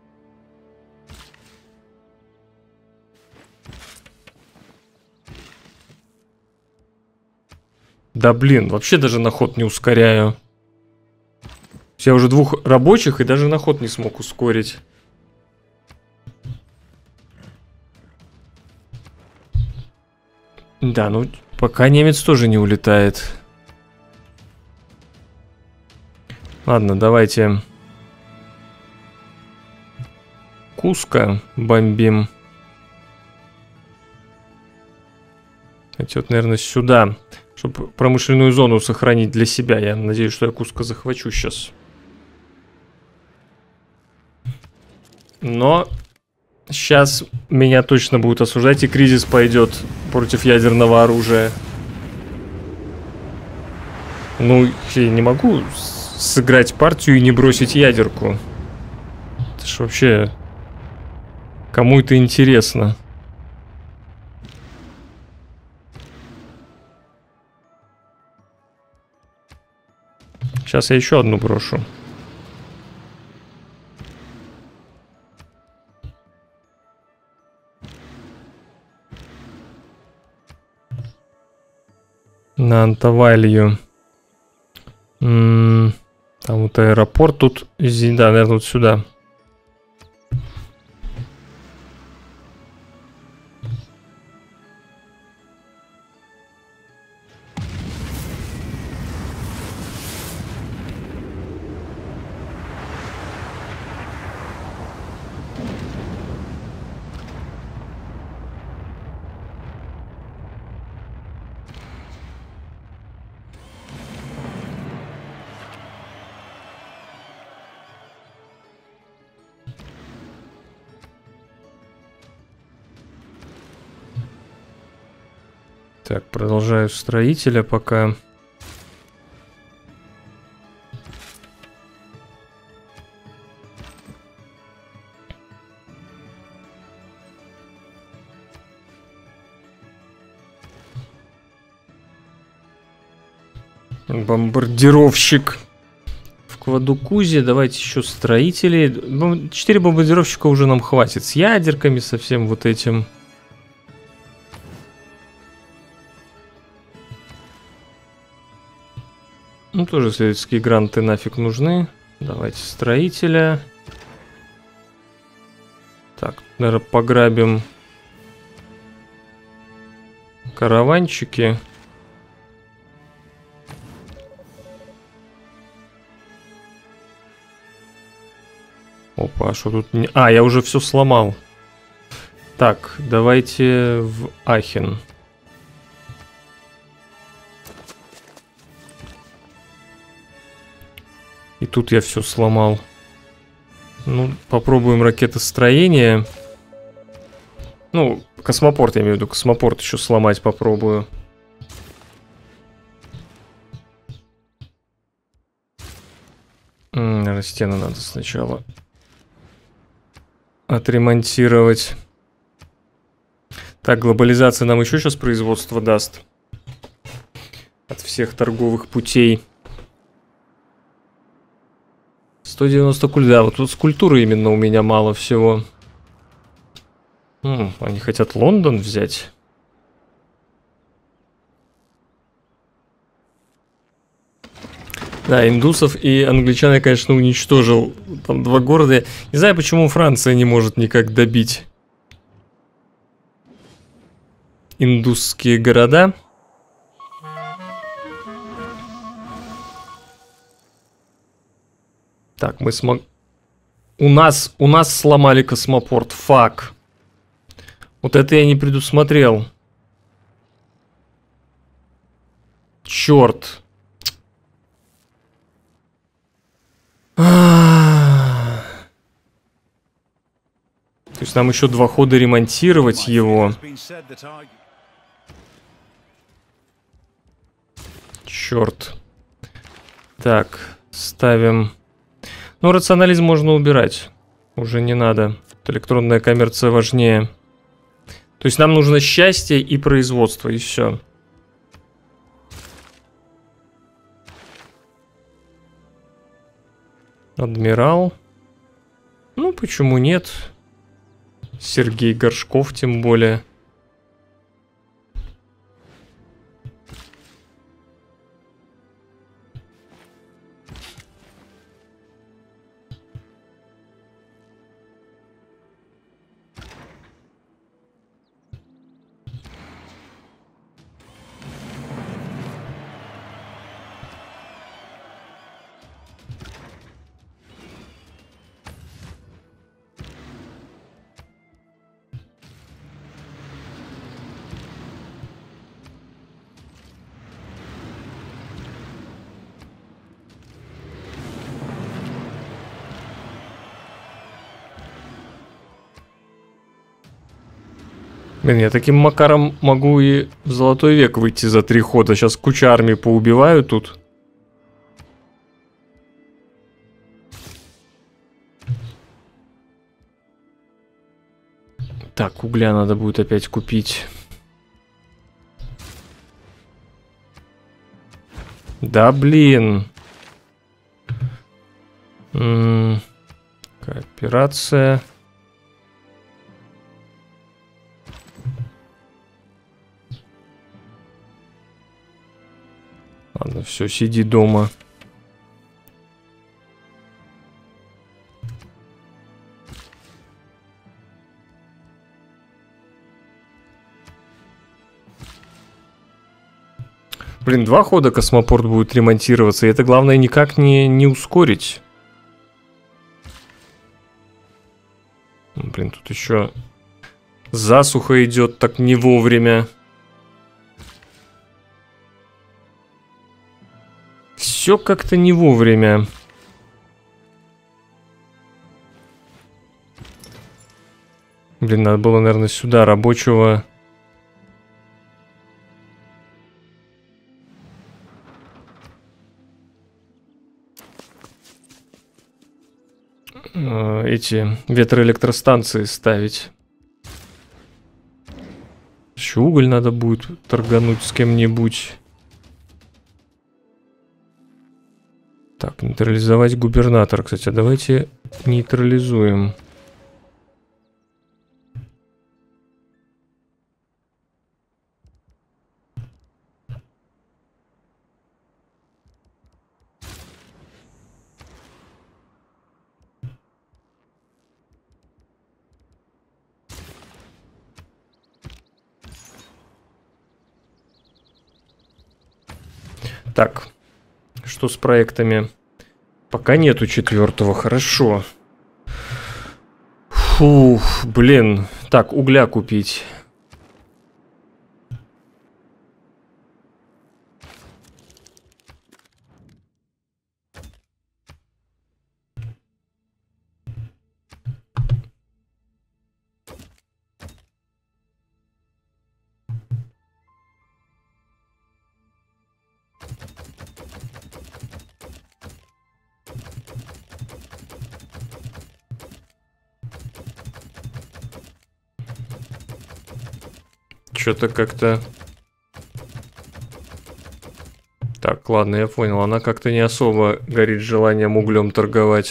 Да блин, вообще даже на ход не ускоряю. Я уже 2 рабочих и даже на ход не смог ускорить. Да, ну пока немец тоже не улетает. Ладно, давайте Куско бомбим. Хотя вот, наверное, сюда, чтобы промышленную зону сохранить для себя. Я надеюсь, что я Куско захвачу сейчас. Но сейчас меня точно будут осуждать, и кризис пойдет против ядерного оружия. Ну, я не могу сыграть партию и не бросить ядерку. Это ж вообще... Кому это интересно? Сейчас я еще одну брошу. На Антавалью. Там вот аэропорт тут. Да, наверное, вот сюда. Так, продолжаю строителя пока. Бомбардировщик в Квадукузе. Давайте еще строителей. 4 бомбардировщика уже нам хватит. С ядерками, со всем вот этим. Ну, тоже исследовательские гранты нафиг нужны. Давайте строителя. Так, наверное, пограбим караванчики. Опа, а что тут... А, я уже все сломал. Так, давайте в Ахен. И тут я все сломал. Ну, попробуем ракетостроение. Ну, космопорт, я имею в виду. Космопорт еще сломать попробую. Наверное, стену надо сначала отремонтировать. Так, глобализация нам еще сейчас производство даст. От всех торговых путей. 190 культур. Да, вот тут с культуры именно у меня мало всего. Они хотят Лондон взять. Да, индусов и англичан я, конечно, уничтожил. Там 2 города. Не знаю, почему Франция не может никак добить индусские города. Так, мы смог... У нас сломали космопорт. Фак. Вот это я не предусмотрел. Черт. То есть нам еще 2 хода ремонтировать его. Черт. Так, ставим... Ну, рационализм можно убирать. Уже не надо. Электронная коммерция важнее. То есть нам нужно счастье и производство, и все. Адмирал. Ну, почему нет? Сергей Горшков, тем более. Блин, я таким макаром могу и в Золотой век выйти за 3 хода. Сейчас куча армий поубиваю тут. Так, угля надо будет опять купить. Да, блин. Кооперация. Ладно, все, сиди дома. Блин, 2 хода космопорт будет ремонтироваться, и это главное никак не ускорить. Блин, тут еще засуха идет так не вовремя. Все как-то не вовремя. Блин, надо было, наверное, сюда рабочего эти ветроэлектростанции ставить. Еще уголь надо будет торгануть с кем-нибудь. Так, нейтрализовать губернатора. Кстати, давайте нейтрализуем. Так, что с проектами? Пока нету 4-го, хорошо. Фух, блин. Так, угля купить. Что-то как-то... Так, ладно, я понял. Она как-то не особо горит желанием углем торговать.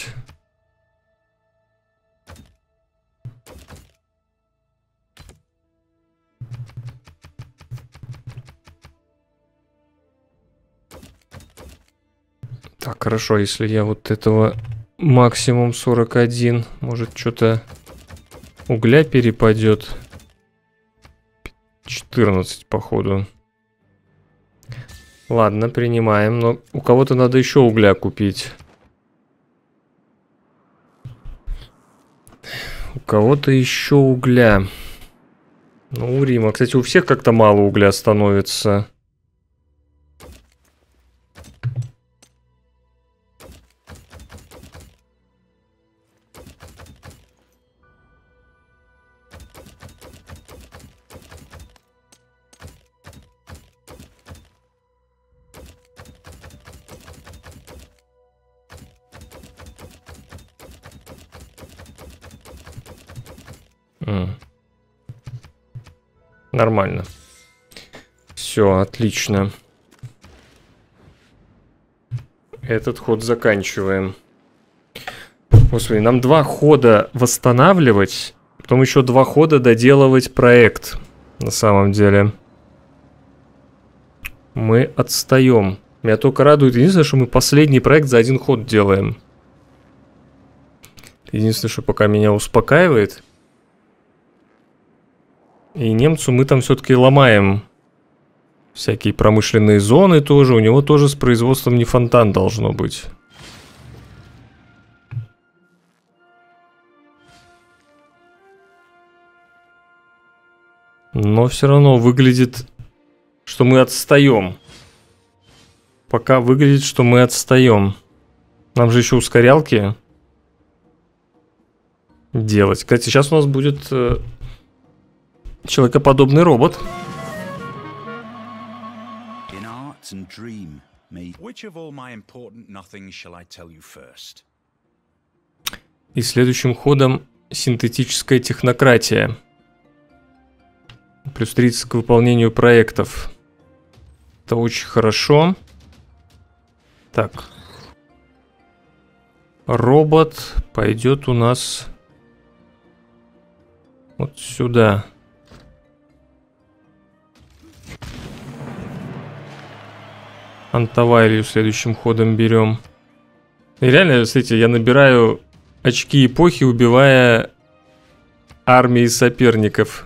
Так, хорошо, если я вот этого максимум 41, может, что-то угля перепадет. 14, походу. Ладно, принимаем, но у кого-то надо еще угля купить. У кого-то еще угля. Ну, у Рима. Кстати, у всех как-то мало угля становится. Нормально. Все, отлично. Этот ход заканчиваем. Господи, нам 2 хода восстанавливать, потом еще 2 хода доделывать проект. На самом деле. Мы отстаем. Меня только радует единственное, что мы последний проект за 1 ход делаем. Единственное, что пока меня успокаивает. И немцу мы там все-таки ломаем всякие промышленные зоны тоже. У него тоже с производством не фонтан должно быть. Но все равно выглядит, что мы отстаем. Пока выглядит, что мы отстаем. Нам же еще ускорялки делать. Кстати, сейчас у нас будет... человекоподобный робот. И следующим ходом синтетическая технократия. Плюс 30 к выполнению проектов. Это очень хорошо. Так. Робот пойдет у нас вот сюда. Антавайлию следующим ходом берем. И реально, смотрите, я набираю очки эпохи, убивая армии соперников.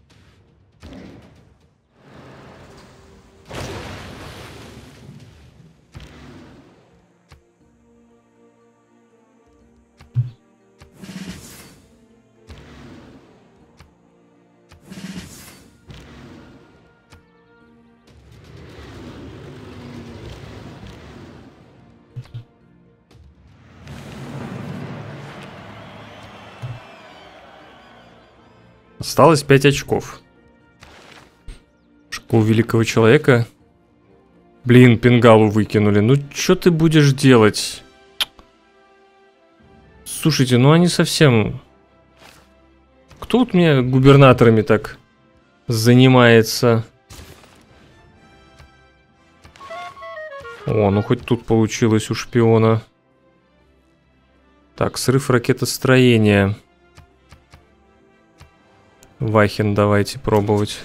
Осталось 5 очков. Школу великого человека. Блин, пингалу выкинули. Ну, что ты будешь делать? Слушайте, ну они совсем... Кто вот мне губернаторами так занимается? О, ну хоть тут получилось у шпиона. Так, срыв ракетостроения. Вахин, давайте пробовать.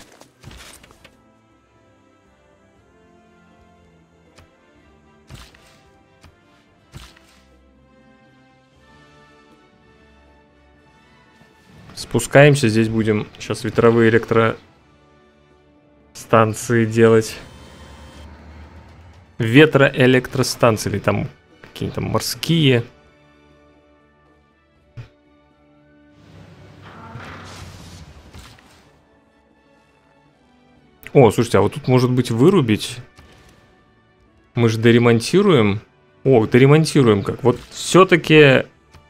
Спускаемся, здесь будем сейчас ветровые электростанции делать. Ветроэлектростанции, или там какие-то морские. О, слушайте, а вот тут может быть вырубить. Мы же доремонтируем. О, доремонтируем как. Вот все-таки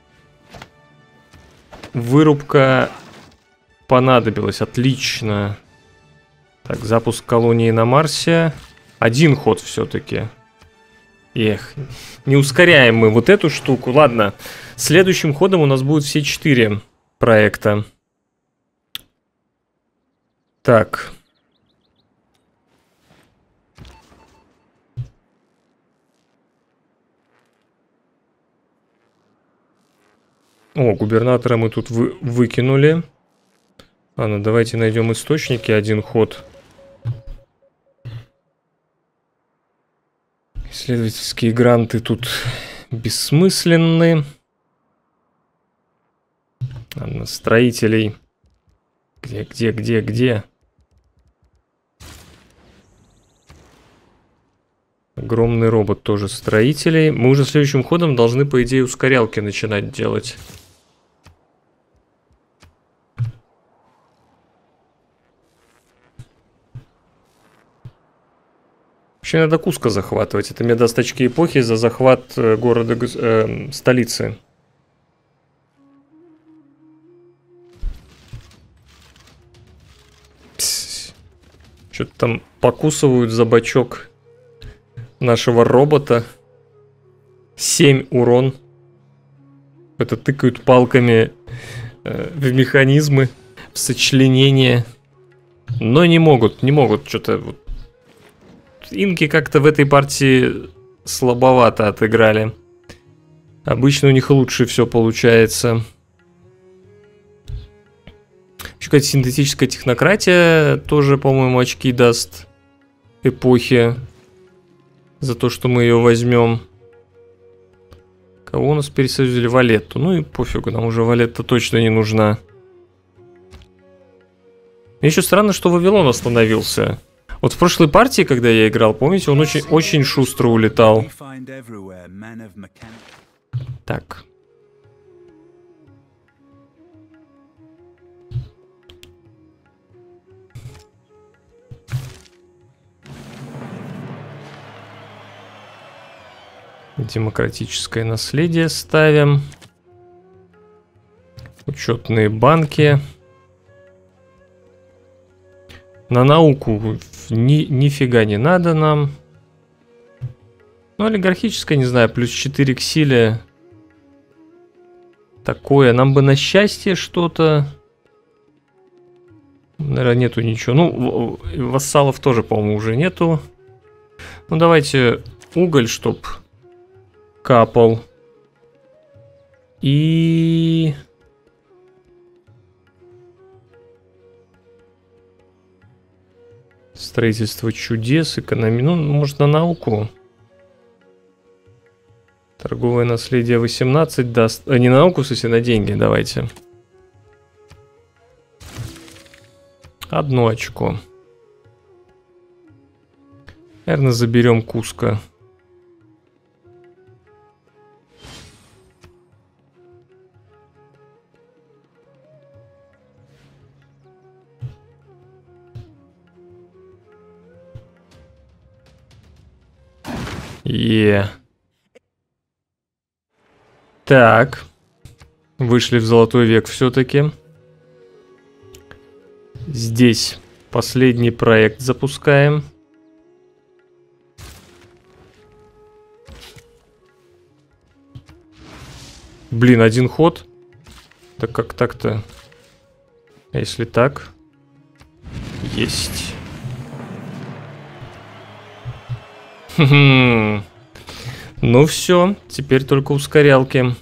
вырубка понадобилась. Отлично. Так, запуск колонии на Марсе. Один ход все-таки. Эх, не ускоряем мы вот эту штуку. Ладно, следующим ходом у нас будут все 4 проекта. Так. О, губернатора мы тут выкинули. Ладно, давайте найдем источники. Один ход. Исследовательские гранты тут бессмысленны. Ладно, строителей. Где? Огромный робот тоже строителей. Мы уже следующим ходом должны, по идее, ускорялки начинать делать. Вообще надо Куско захватывать. Это мне даст очки эпохи за захват города, столицы. Что-то там покусывают за бочок нашего робота. 7 урон. Это тыкают палками в механизмы, в сочленения. Но не могут что-то... Вот. Инки как-то в этой партии слабовато отыграли. Обычно у них лучше все получается. Еще какая-то синтетическая технократия тоже, по-моему, очки даст эпохе. За то, что мы ее возьмем. Кого у нас пересоюзили? Валетту. Ну и пофигу, нам уже Валетта точно не нужна. Мне еще странно, что Вавилон остановился. Вот в прошлой партии, когда я играл, помните, он очень шустро улетал. Так. Демократическое наследие ставим. Учетные банки. На науку нифига не надо нам. Ну, олигархическое, не знаю, плюс 4 к силе. Такое. Нам бы на счастье что-то. Наверное, нету ничего. Ну, вассалов тоже, по-моему, уже нету. Ну, давайте уголь, чтоб капал. И... Строительство чудес, экономия. Ну, может, на науку. Торговое наследие 18 даст. Не на науку, в смысле, на деньги. Давайте. 1 очко. Наверное, заберем Куско. Так. Вышли в золотой век все-таки. Здесь последний проект запускаем. Блин, один ход? Так как так-то? А если так? Есть. Ну все, теперь только ускорялки.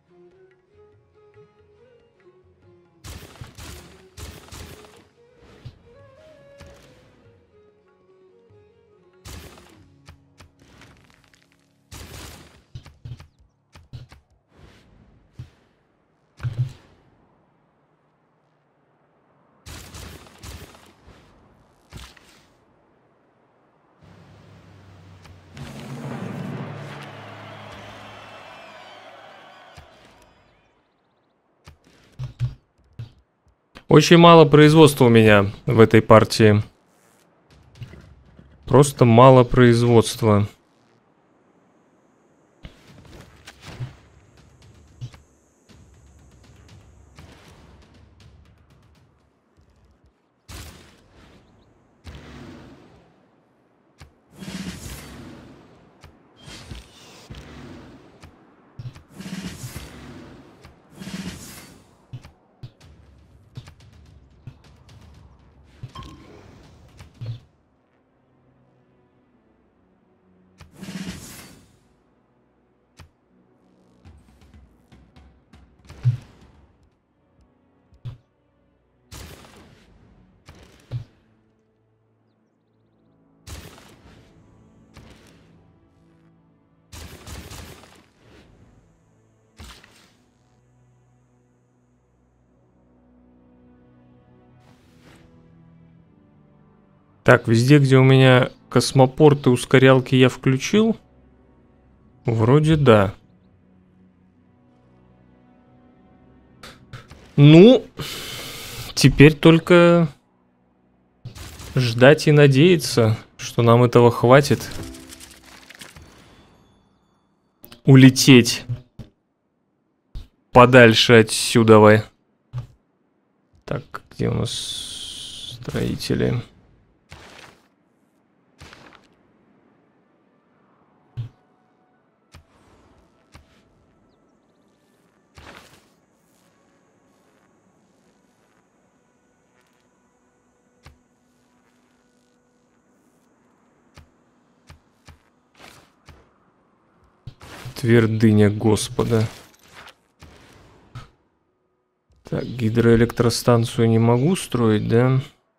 Очень мало производства у меня в этой партии. Просто мало производства. Так, везде, где у меня космопорты, ускорялки я включил? Вроде да. Ну, теперь только ждать и надеяться, что нам этого хватит. Улететь подальше отсюда. Так, где у нас строители? Твердыня Господа. Так, гидроэлектростанцию не могу строить, да?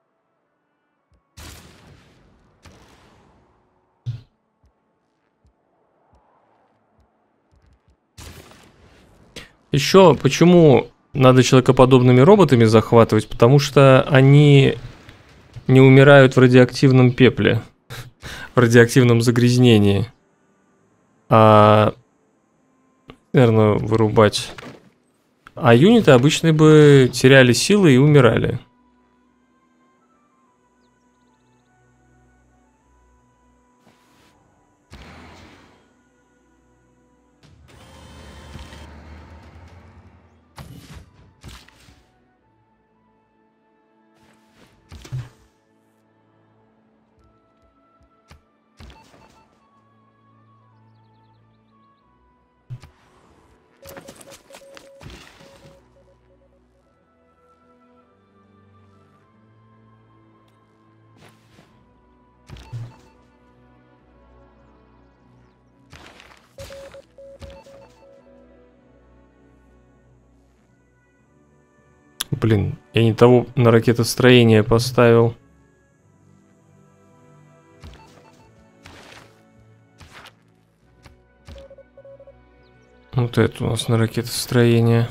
Еще почему надо человекоподобными роботами захватывать? Потому что они не умирают в радиоактивном пепле, в радиоактивном загрязнении. А, наверное, вырубать. А юниты обычно бы теряли силы и умирали. Блин, я не того на ракетостроение поставил. Вот это у нас на ракетостроение.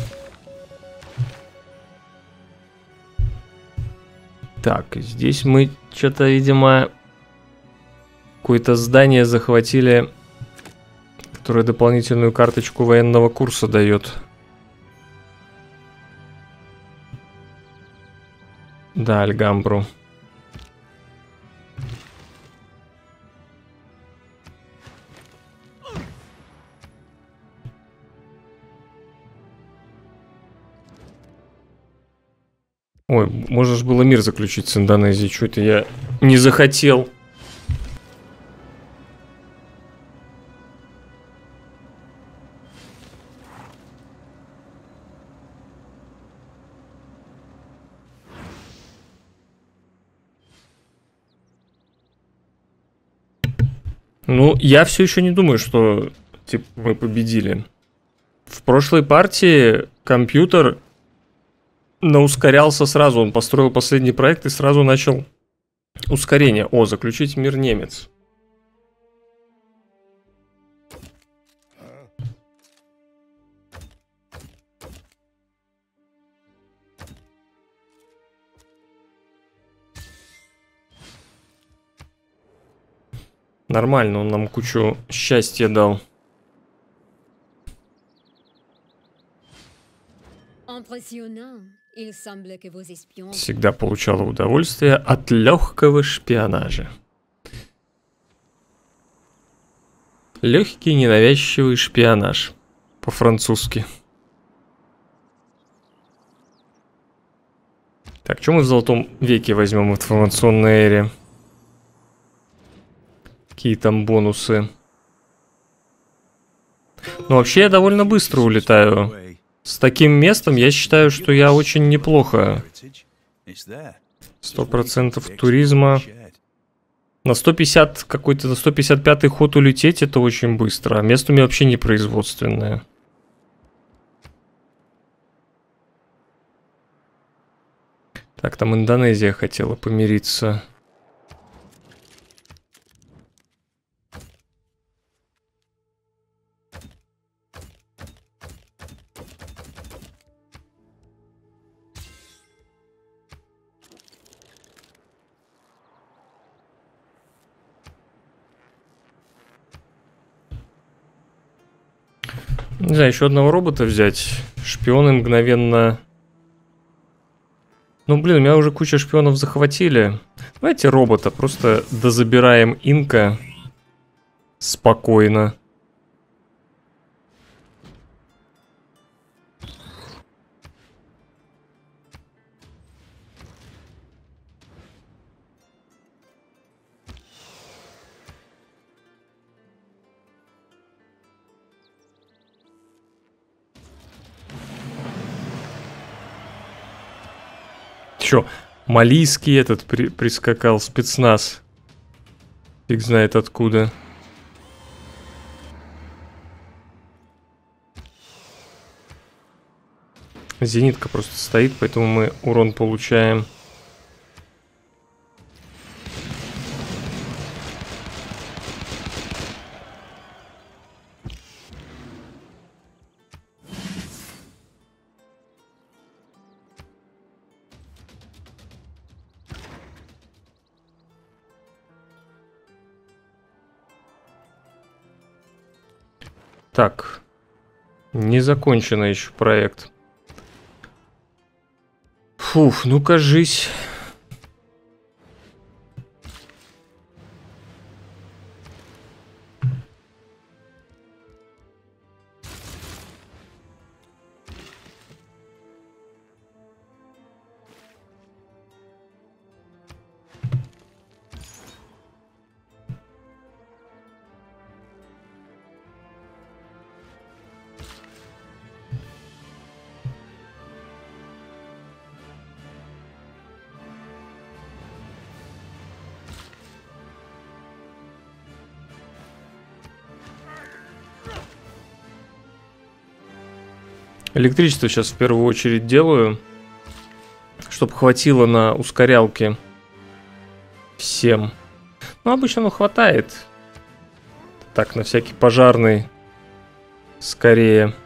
Так, здесь мы что-то, видимо, какое-то здание захватили, которое дополнительную карточку военного курса дает. Да, Альгамбру. Ой, можно же было мир заключить с Индонезией. Что-то я не захотел. Ну, я все еще не думаю, что типа, мы победили. В прошлой партии компьютер наускорялся сразу. Он построил последний проект и сразу начал ускорение. О, заключить мир немец. Нормально, он нам кучу счастья дал. Всегда получала удовольствие от легкого шпионажа. Легкий ненавязчивый шпионаж. По-французски. Так, что мы в золотом веке возьмем в информационной эре? Какие там бонусы? Ну, вообще я довольно быстро улетаю. С таким местом я считаю, что я очень неплохо. 100% туризма. На 150 какой-то, на 155-й ход улететь это очень быстро. А место у меня вообще не производственное. Так, там Индонезия хотела помириться. Не знаю, еще одного робота взять. Шпионы мгновенно... Ну, блин, у меня уже куча шпионов захватили. Давайте робота, просто дозабираем инка. Спокойно. Чё, малийский этот прискакал, спецназ. Фиг знает откуда. Зенитка просто стоит, поэтому мы урон получаем. Так, не закончен еще проект. Фух, ну кажись. Электричество сейчас в первую очередь делаю, чтобы хватило на ускорялки всем. Ну, обычно оно хватает. Так, на всякий пожарный скорее.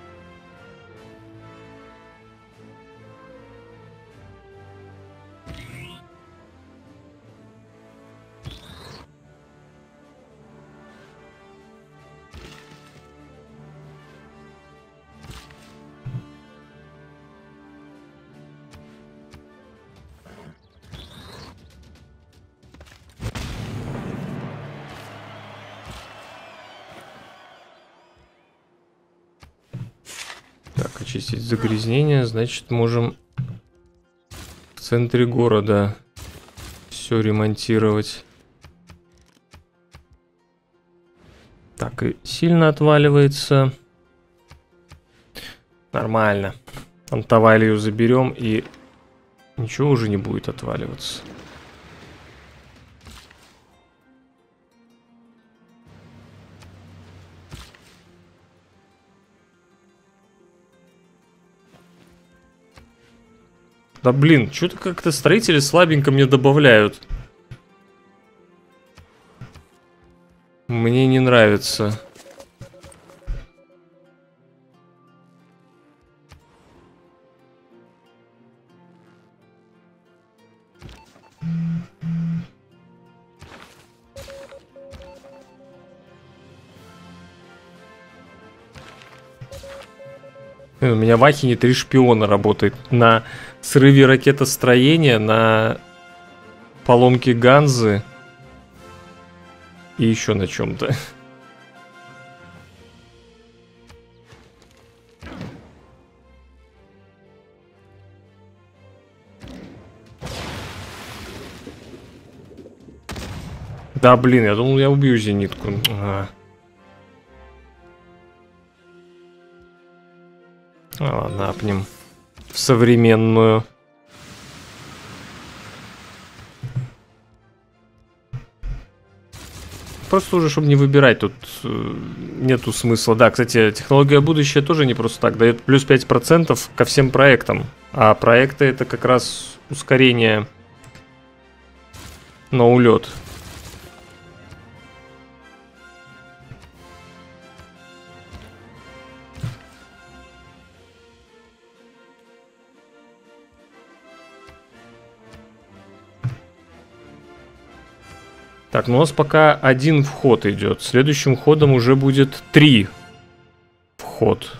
Так, очистить загрязнение, значит, можем в центре города все ремонтировать. Так, и сильно отваливается. Нормально. Антавалию заберем, и ничего уже не будет отваливаться. Да блин, что-то как-то строители слабенько мне добавляют. Мне не нравится. У меня в Ахине 3 шпиона работает. На срыве ракетостроения, на поломке Ганзы и еще на чем-то. Да, блин, я думал, я убью зенитку. Ладно, апнем в современную. Просто уже, чтобы не выбирать, тут нету смысла. Да, кстати, технология будущее тоже не просто так. Дает плюс 5% ко всем проектам. А проекты это как раз ускорение на улет. Так, ну у нас пока один вход идет. Следующим ходом уже будет 3 вход.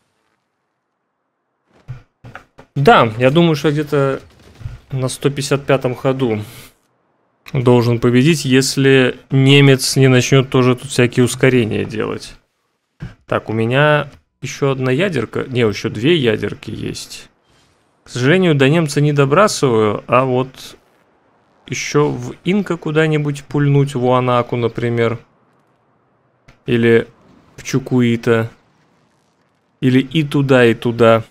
Да, я думаю, что где-то на 155-м ходу должен победить, если немец не начнет тоже тут всякие ускорения делать. Так, у меня еще одна ядерка. Не, еще 2 ядерки есть. К сожалению, до немца не добрасываю, а вот еще в Инка куда-нибудь пульнуть, в Уанаку, например. Или в Чукуита. Или и туда, и туда.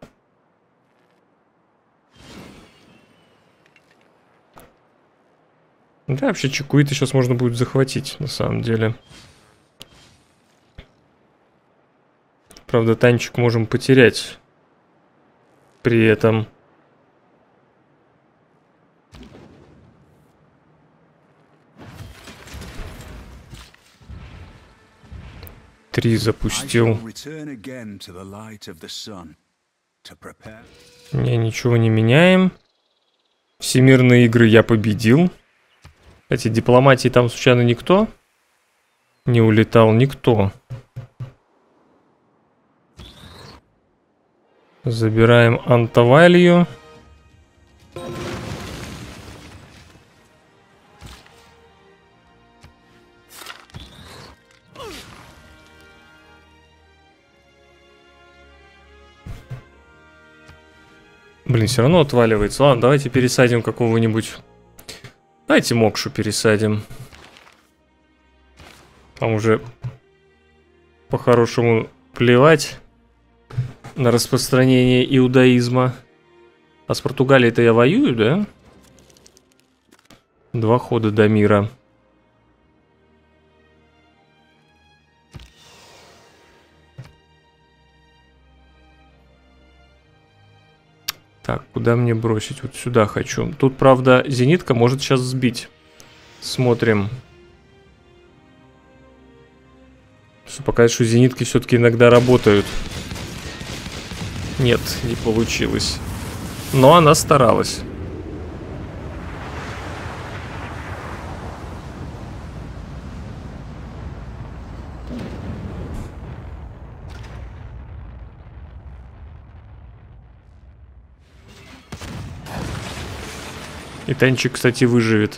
Да, вообще Чукуита сейчас можно будет захватить, на самом деле. Правда, танчик можем потерять при этом. Три запустил. Не, ничего не меняем. Всемирные игры я победил. Кстати, дипломатии там случайно никто не улетал, никто. Забираем антавалью. Блин, все равно отваливается. Ладно, давайте пересадим какого-нибудь. Давайте Мокшу пересадим. Там уже по-хорошему плевать на распространение иудаизма. А с Португалией-то я воюю, да? 2 хода до мира. Так, куда мне бросить? Вот сюда хочу. Тут, правда, зенитка может сейчас сбить. Смотрим. Что показать, что зенитки все-таки иногда работают. Нет, не получилось. Но она старалась. И танчик, кстати, выживет.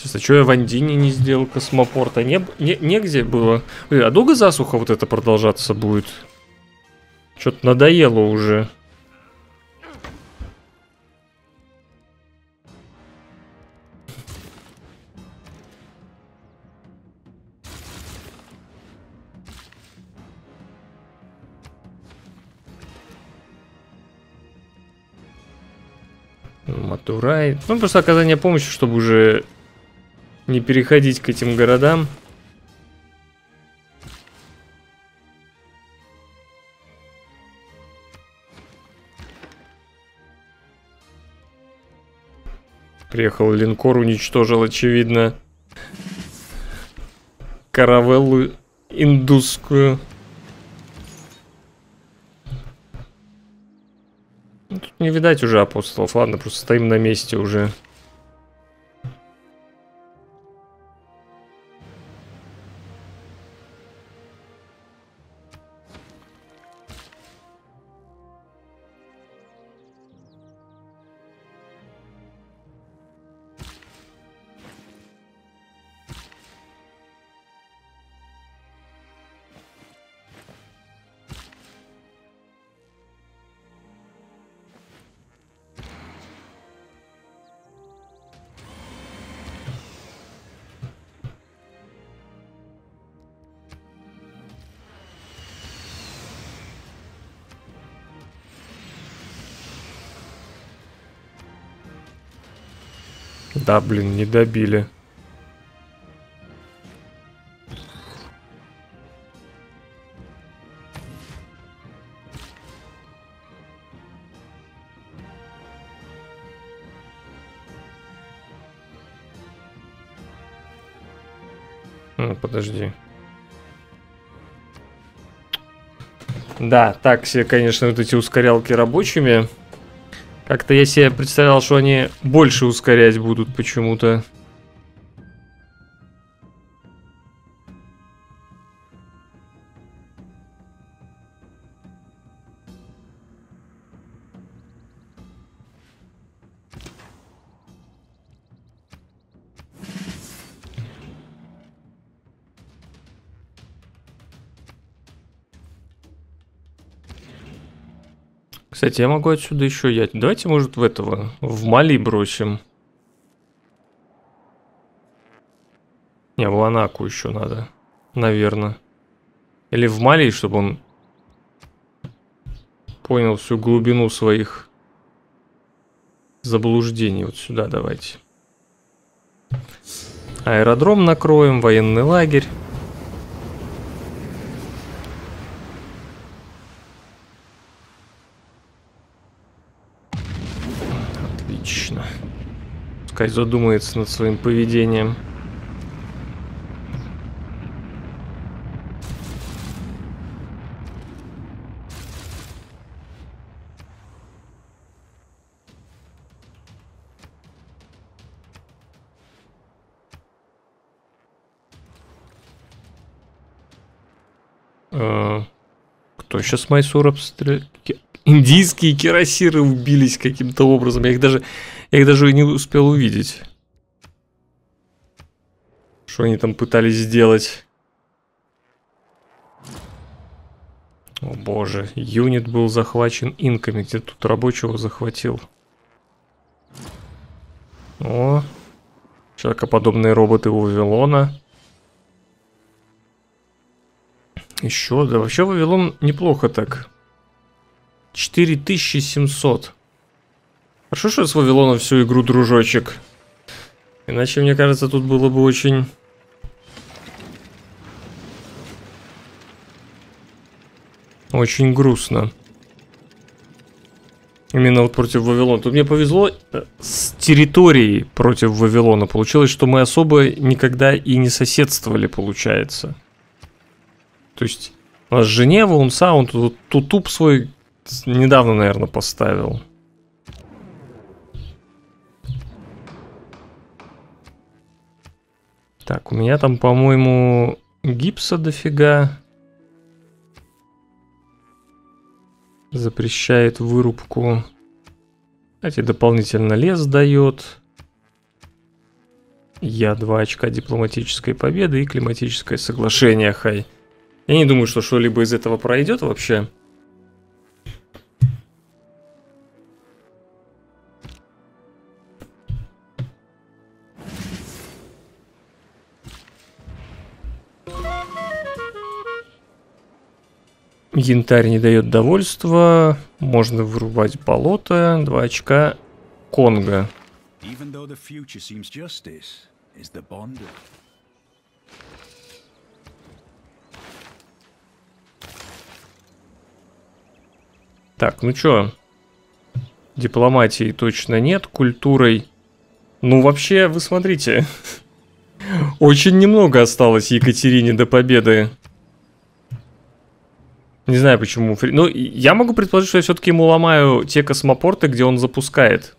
Сейчас, а что я в Андине не сделал космопорта? Негде было? А долго засуха вот это продолжаться будет? Что-то надоело уже. Матурай. Ну, просто оказание помощи, чтобы уже не переходить к этим городам. Приехал линкор, уничтожил, очевидно, каравеллу индусскую. Тут не видать уже апостолов. Ладно, просто стоим на месте уже. Да, блин, не добили. Подожди. Да, так себе, конечно, вот эти ускорялки рабочими. Как-то я себе представлял, что они больше ускорять будут почему-то. Кстати, я могу отсюда еще ять. Давайте, может, в Мали бросим. Не, в Анаку еще надо, наверное. Или в Мали, чтобы он понял всю глубину своих заблуждений. Вот сюда давайте. Аэродром накроем, военный лагерь. Отлично. Пускай задумается над своим поведением. Кто сейчас Майсур обстрелял? Индийские кирасиры убились каким-то образом. Я их даже и не успел увидеть. Что они там пытались сделать? О боже, юнит был захвачен инками. Где тут рабочего захватил? О, человекоподобные роботы Вавилона. Еще, да вообще Вавилон неплохо так. 4700. Хорошо, что с Вавилоном всю игру, дружочек. Иначе, мне кажется, тут было бы очень... Очень грустно. Именно вот против Вавилона. Тут мне повезло с территорией против Вавилона. Получилось, что мы особо никогда и не соседствовали, получается. То есть у нас Женева, Унса, он тут туп свой недавно, наверное, поставил. Так, у меня там, по-моему, гипса дофига. Запрещает вырубку. Кстати, дополнительно лес дает. Я 2 очка дипломатической победы и климатическое соглашение, хай. Я не думаю, что что-либо из этого пройдет вообще. Янтарь не дает довольства. Можно вырубать болото. 2 очка Конго. Even though the future seems justice is the bond. Так, ну чё? Дипломатии точно нет. Культурой... Ну, вообще, вы смотрите. Очень немного осталось Екатерине до победы. Не знаю, почему. Ну, я могу предположить, что я все-таки ему ломаю те космопорты, где он запускает.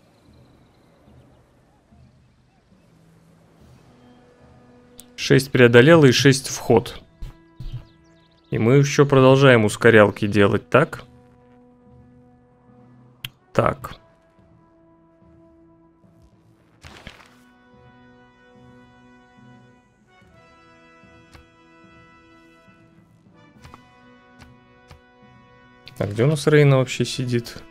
Шесть преодолел и 6 вход. И мы еще продолжаем ускорялки делать, так? Так. Так, где у нас Рейна вообще сидит?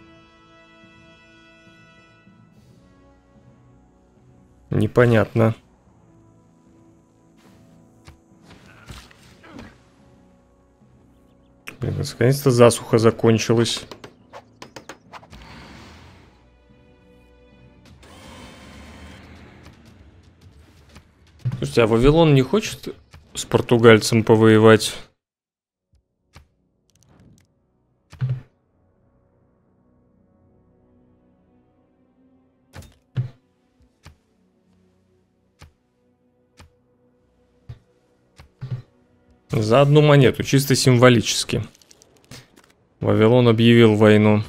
Непонятно. Блин, наконец-то засуха закончилась. Слушайте, а Вавилон не хочет с португальцем повоевать? За одну монету, чисто символически. Вавилон объявил войну.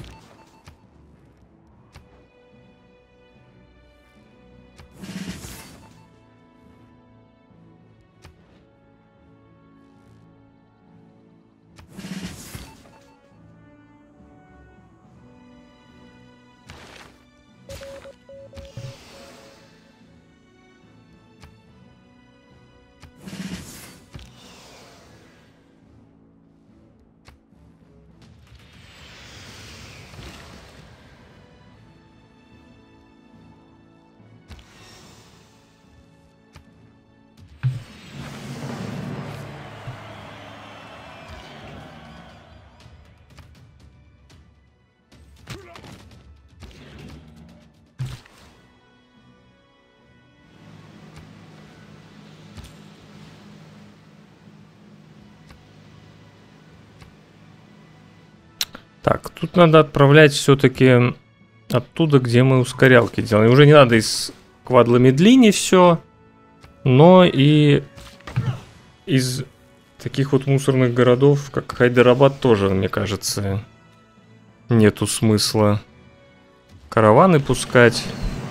Так, тут надо отправлять все-таки оттуда, где мы ускорялки делаем. Уже не надо из Квадламедлини все, но и из таких вот мусорных городов, как Хайдарабад, тоже, мне кажется, нету смысла караваны пускать.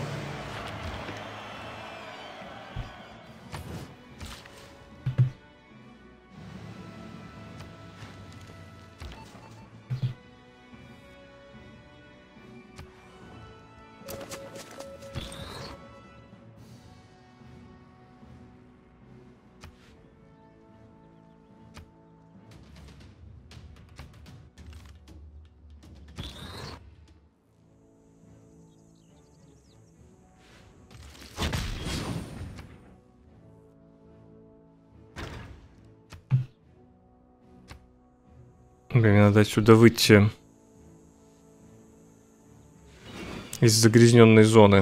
Мне надо отсюда выйти из загрязненной зоны.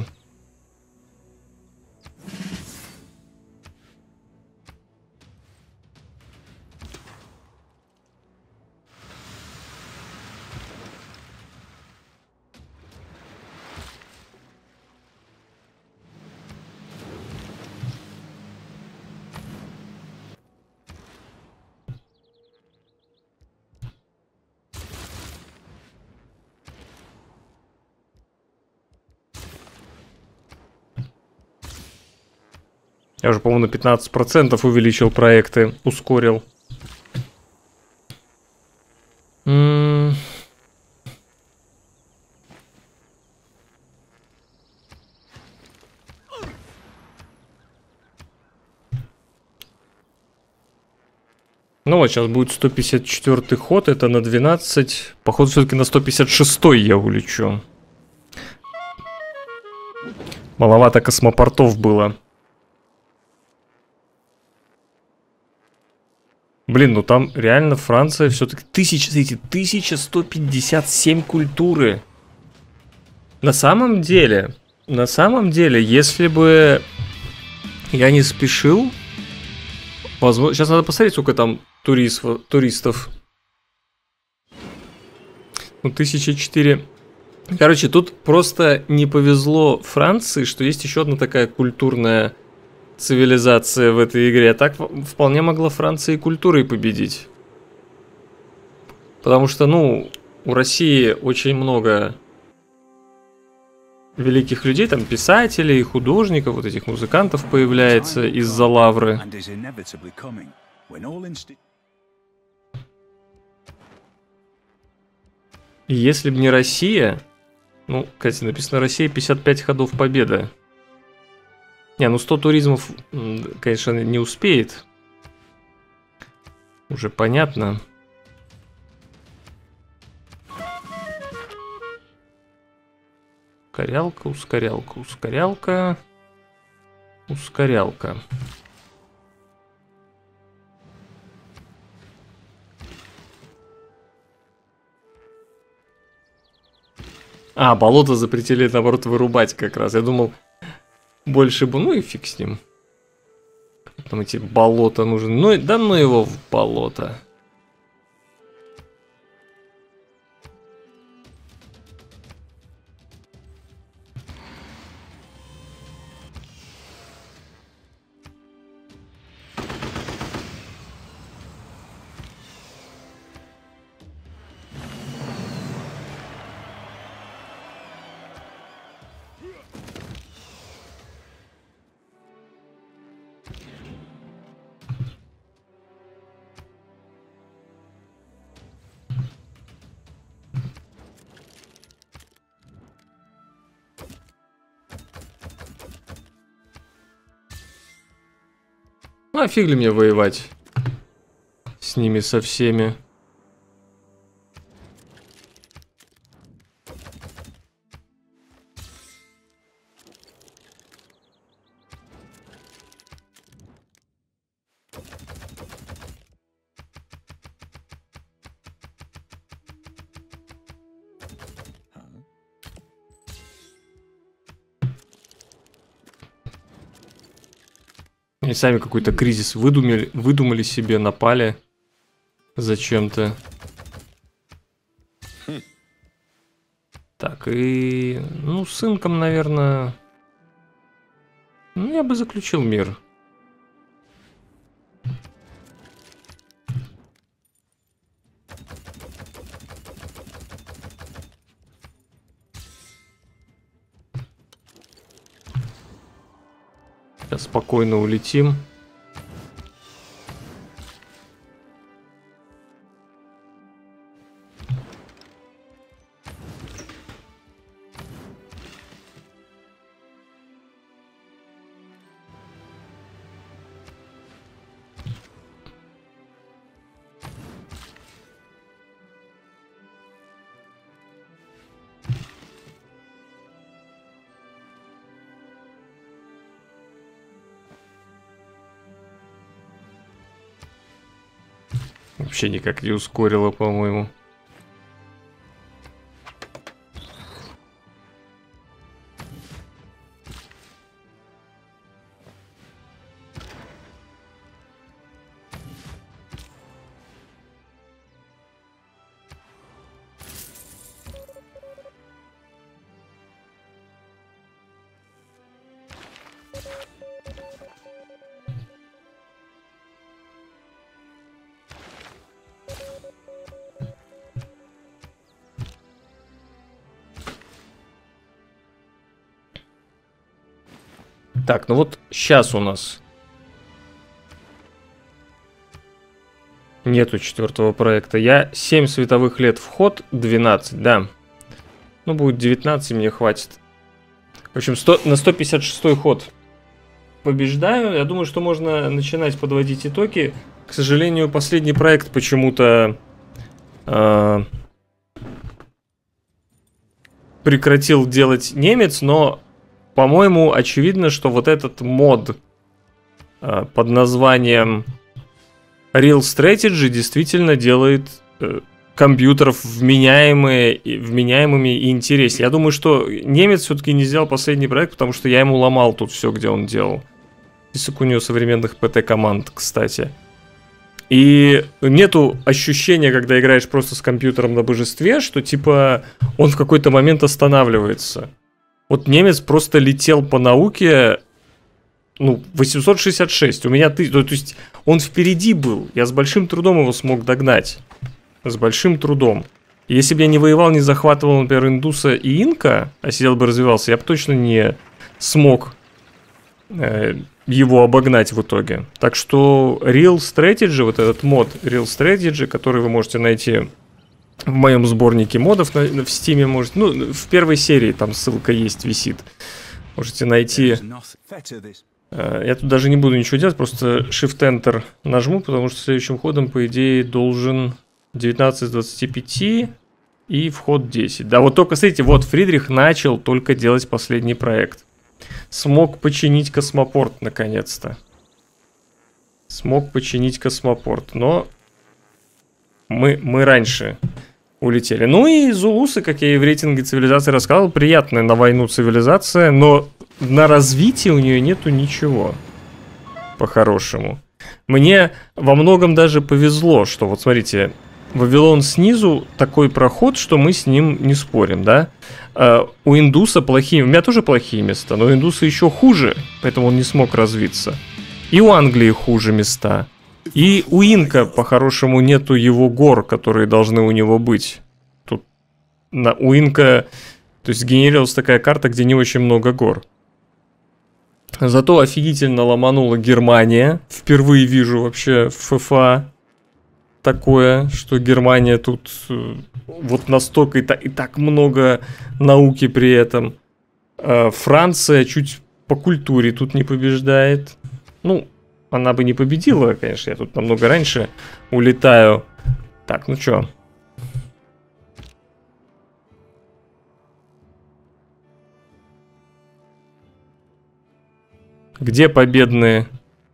Я уже, по-моему, на 15% увеличил проекты, ускорил. Ну вот, сейчас будет 154-й ход, это на 12. Походу, все-таки на 156-й я улечу. Маловато космопортов было. Блин, ну там реально Франция все-таки 1157 культуры. На самом деле, если бы я не спешил, возможно, сейчас надо посмотреть, сколько там туристов. Ну, 1004. Короче, тут просто не повезло Франции, что есть еще одна такая культурная цивилизация в этой игре. А так вполне могла Франция и культурой победить. Потому что, ну, у России очень много великих людей, там писателей, художников, вот этих музыкантов появляется из-за лавры. И если бы не Россия... Ну, кстати, написано Россия 55 ходов победы. Не, ну 100 туризмов, конечно, не успеет. Уже понятно. Ускорялка, ускорялка, ускорялка. Ускорялка. А, болото запретили, наоборот, вырубать как раз. Я думал, больше бы... Ну и фиг с ним. Там эти болота нужны. Ну, да ну его в болото. Ну, а фиг ли мне воевать с ними со всеми. Они сами какой-то кризис выдумали себе, напали зачем-то. Так, и... Ну, с инком, наверное... Ну, я бы заключил мир. Сейчас спокойно улетим. Вообще никак не ускорило, по-моему. Так, ну вот сейчас у нас нету четвертого проекта. Я 7 световых лет вход, 12, да. Ну, будет 19, мне хватит. В общем, на 156 ход побеждаю. Я думаю, что можно начинать подводить итоги. К сожалению, последний проект почему-то прекратил делать немец, но, по-моему, очевидно, что вот этот мод под названием Real Strategy действительно делает компьютеров вменяемыми и интереснее. Я думаю, что немец все-таки не сделал последний проект, потому что я ему ломал тут все, где он делал. Список у него современных ПТ-команд, кстати. И нету ощущения, когда играешь просто с компьютером на божестве, что типа он в какой-то момент останавливается. Вот немец просто летел по науке, 866. У меня то есть он впереди был. Я с большим трудом его смог догнать. С большим трудом. И если бы я не воевал, не захватывал, например, Индуса и Инка, а сидел бы развивался, я бы точно не смог его обогнать в итоге. Так что Real Strategy, вот этот мод Real Strategy, который вы можете найти в моем сборнике модов в Steam, можете, в первой серии там ссылка есть, висит. Можете найти. Я тут даже не буду ничего делать, просто Shift-Enter нажму, потому что следующим ходом, по идее, должен 19 из 25 и вход 10. Да, вот только, смотрите, вот Фридрих начал только делать последний проект. Смог починить космопорт, наконец-то. Смог починить космопорт, но мы раньше улетели. Ну и Зулусы, как я и в рейтинге цивилизации рассказывал, приятная на войну цивилизация, но на развитие у нее нету ничего. По-хорошему. Мне во многом даже повезло, что вот смотрите, Вавилон снизу такой проход, что мы с ним не спорим, да? У Индуса плохие, у меня тоже плохие места, но у Индуса еще хуже, поэтому он не смог развиться. И у Англии хуже места. И у Инка, по-хорошему, нету его гор, которые должны у него быть. Тут у Инка, то есть генерировалась такая карта, где не очень много гор. Зато офигительно ломанула Германия. Впервые вижу вообще в ФФА такое, что Германия тут вот настолько и так много науки при этом. Франция чуть по культуре тут не побеждает. Ну, она бы не победила, конечно, я тут намного раньше улетаю. Так, ну чё? Где победные?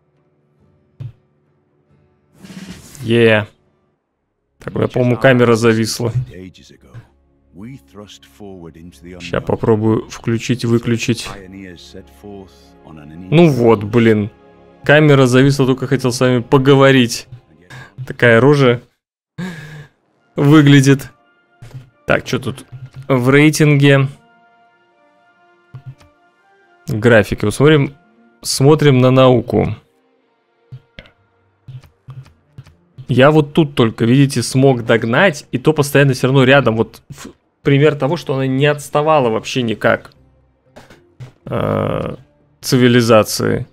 Так, я, по-моему, камера зависла. Сейчас попробую включить, выключить. Ну вот, блин. Камера зависла, только хотел с вами поговорить. Такая рожа выглядит. Так, что тут в рейтинге? Графики. Вот смотрим на науку. Я вот тут только, видите, смог догнать, и то постоянно все равно рядом. Вот пример того, что она не отставала вообще никак. Цивилизации.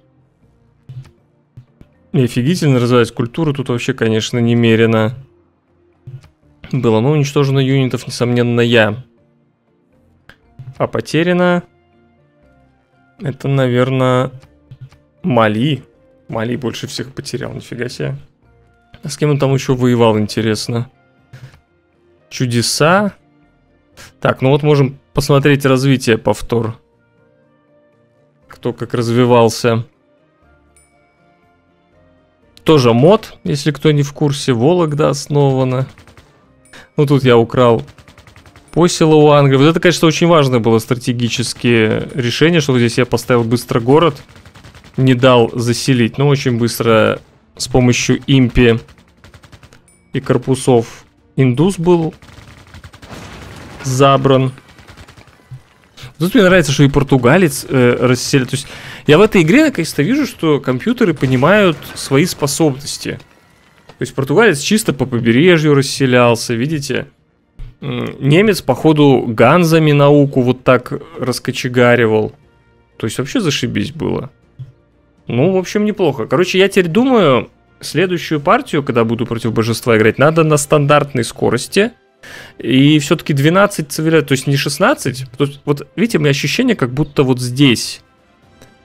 И офигительно развивать культуру тут вообще, конечно, немерено было. Но уничтожено юнитов, несомненно, я. А потеряно... Это, наверное, Мали. Мали больше всех потерял, нифига себе. А с кем он там еще воевал, интересно? Чудеса. Так, ну вот можем посмотреть развитие повтор. Кто как развивался. Тоже мод, если кто не в курсе. Вологда основана. Ну тут я украл посела у Англии. Вот это, конечно, очень важное было стратегические решение, что вот здесь я поставил быстро город. Не дал заселить. Но очень быстро с помощью импи и корпусов Индус был забран. Тут мне нравится, что и португалец расселил. То есть я в этой игре наконец-то вижу, что компьютеры понимают свои способности. То есть португалец чисто по побережью расселялся, видите? Немец, походу, ганзами науку вот так раскочегаривал. То есть вообще зашибись было. Ну, в общем, неплохо. Короче, я теперь думаю, следующую партию, когда буду против божества играть, надо на стандартной скорости. И все-таки 12 цивилизаций, то есть не 16. Вот видите, у меня ощущение, как будто вот здесь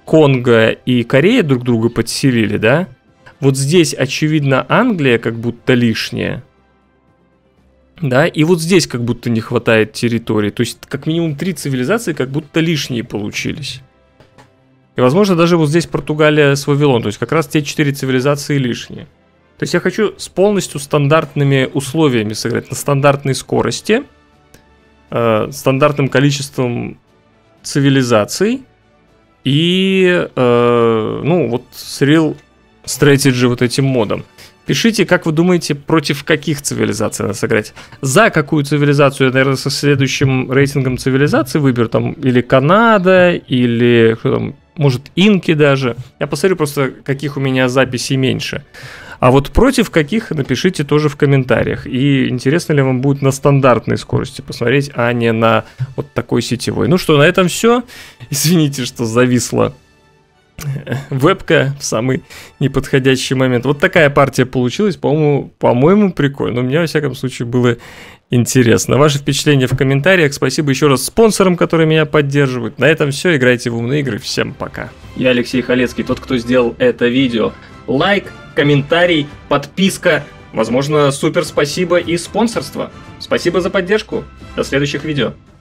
Конго и Корея друг друга подселили, да? Вот здесь, очевидно, Англия как будто лишняя. Да, и вот здесь как будто не хватает территории. То есть, как минимум 3 цивилизации как будто лишние получились. И, возможно, даже вот здесь Португалия с Вавилон. То есть, как раз те 4 цивилизации лишние. То есть, я хочу с полностью стандартными условиями сыграть. На стандартной скорости, стандартным количеством цивилизаций. И, ну, вот с Real Strategy вот этим модом. Пишите, как вы думаете, против каких цивилизаций надо сыграть. За какую цивилизацию я, наверное, со следующим рейтингом цивилизаций выберу. Там или Канада, или, что там, может, инки даже. Я посмотрю просто, каких у меня записей меньше. А вот против каких, напишите тоже в комментариях. И интересно ли вам будет на стандартной скорости посмотреть, а не на вот такой сетевой. Ну что, на этом все. Извините, что зависла вебка в самый неподходящий момент. Вот такая партия получилась, по-моему, прикольно. Но мне, во всяком случае, было интересно. Ваши впечатления в комментариях. Спасибо еще раз спонсорам, которые меня поддерживают. На этом все. Играйте в умные игры. Всем пока. Я Алексей Халецкий, тот, кто сделал это видео. Лайк, комментарий, подписка, возможно, супер спасибо и спонсорство. Спасибо за поддержку. До следующих видео.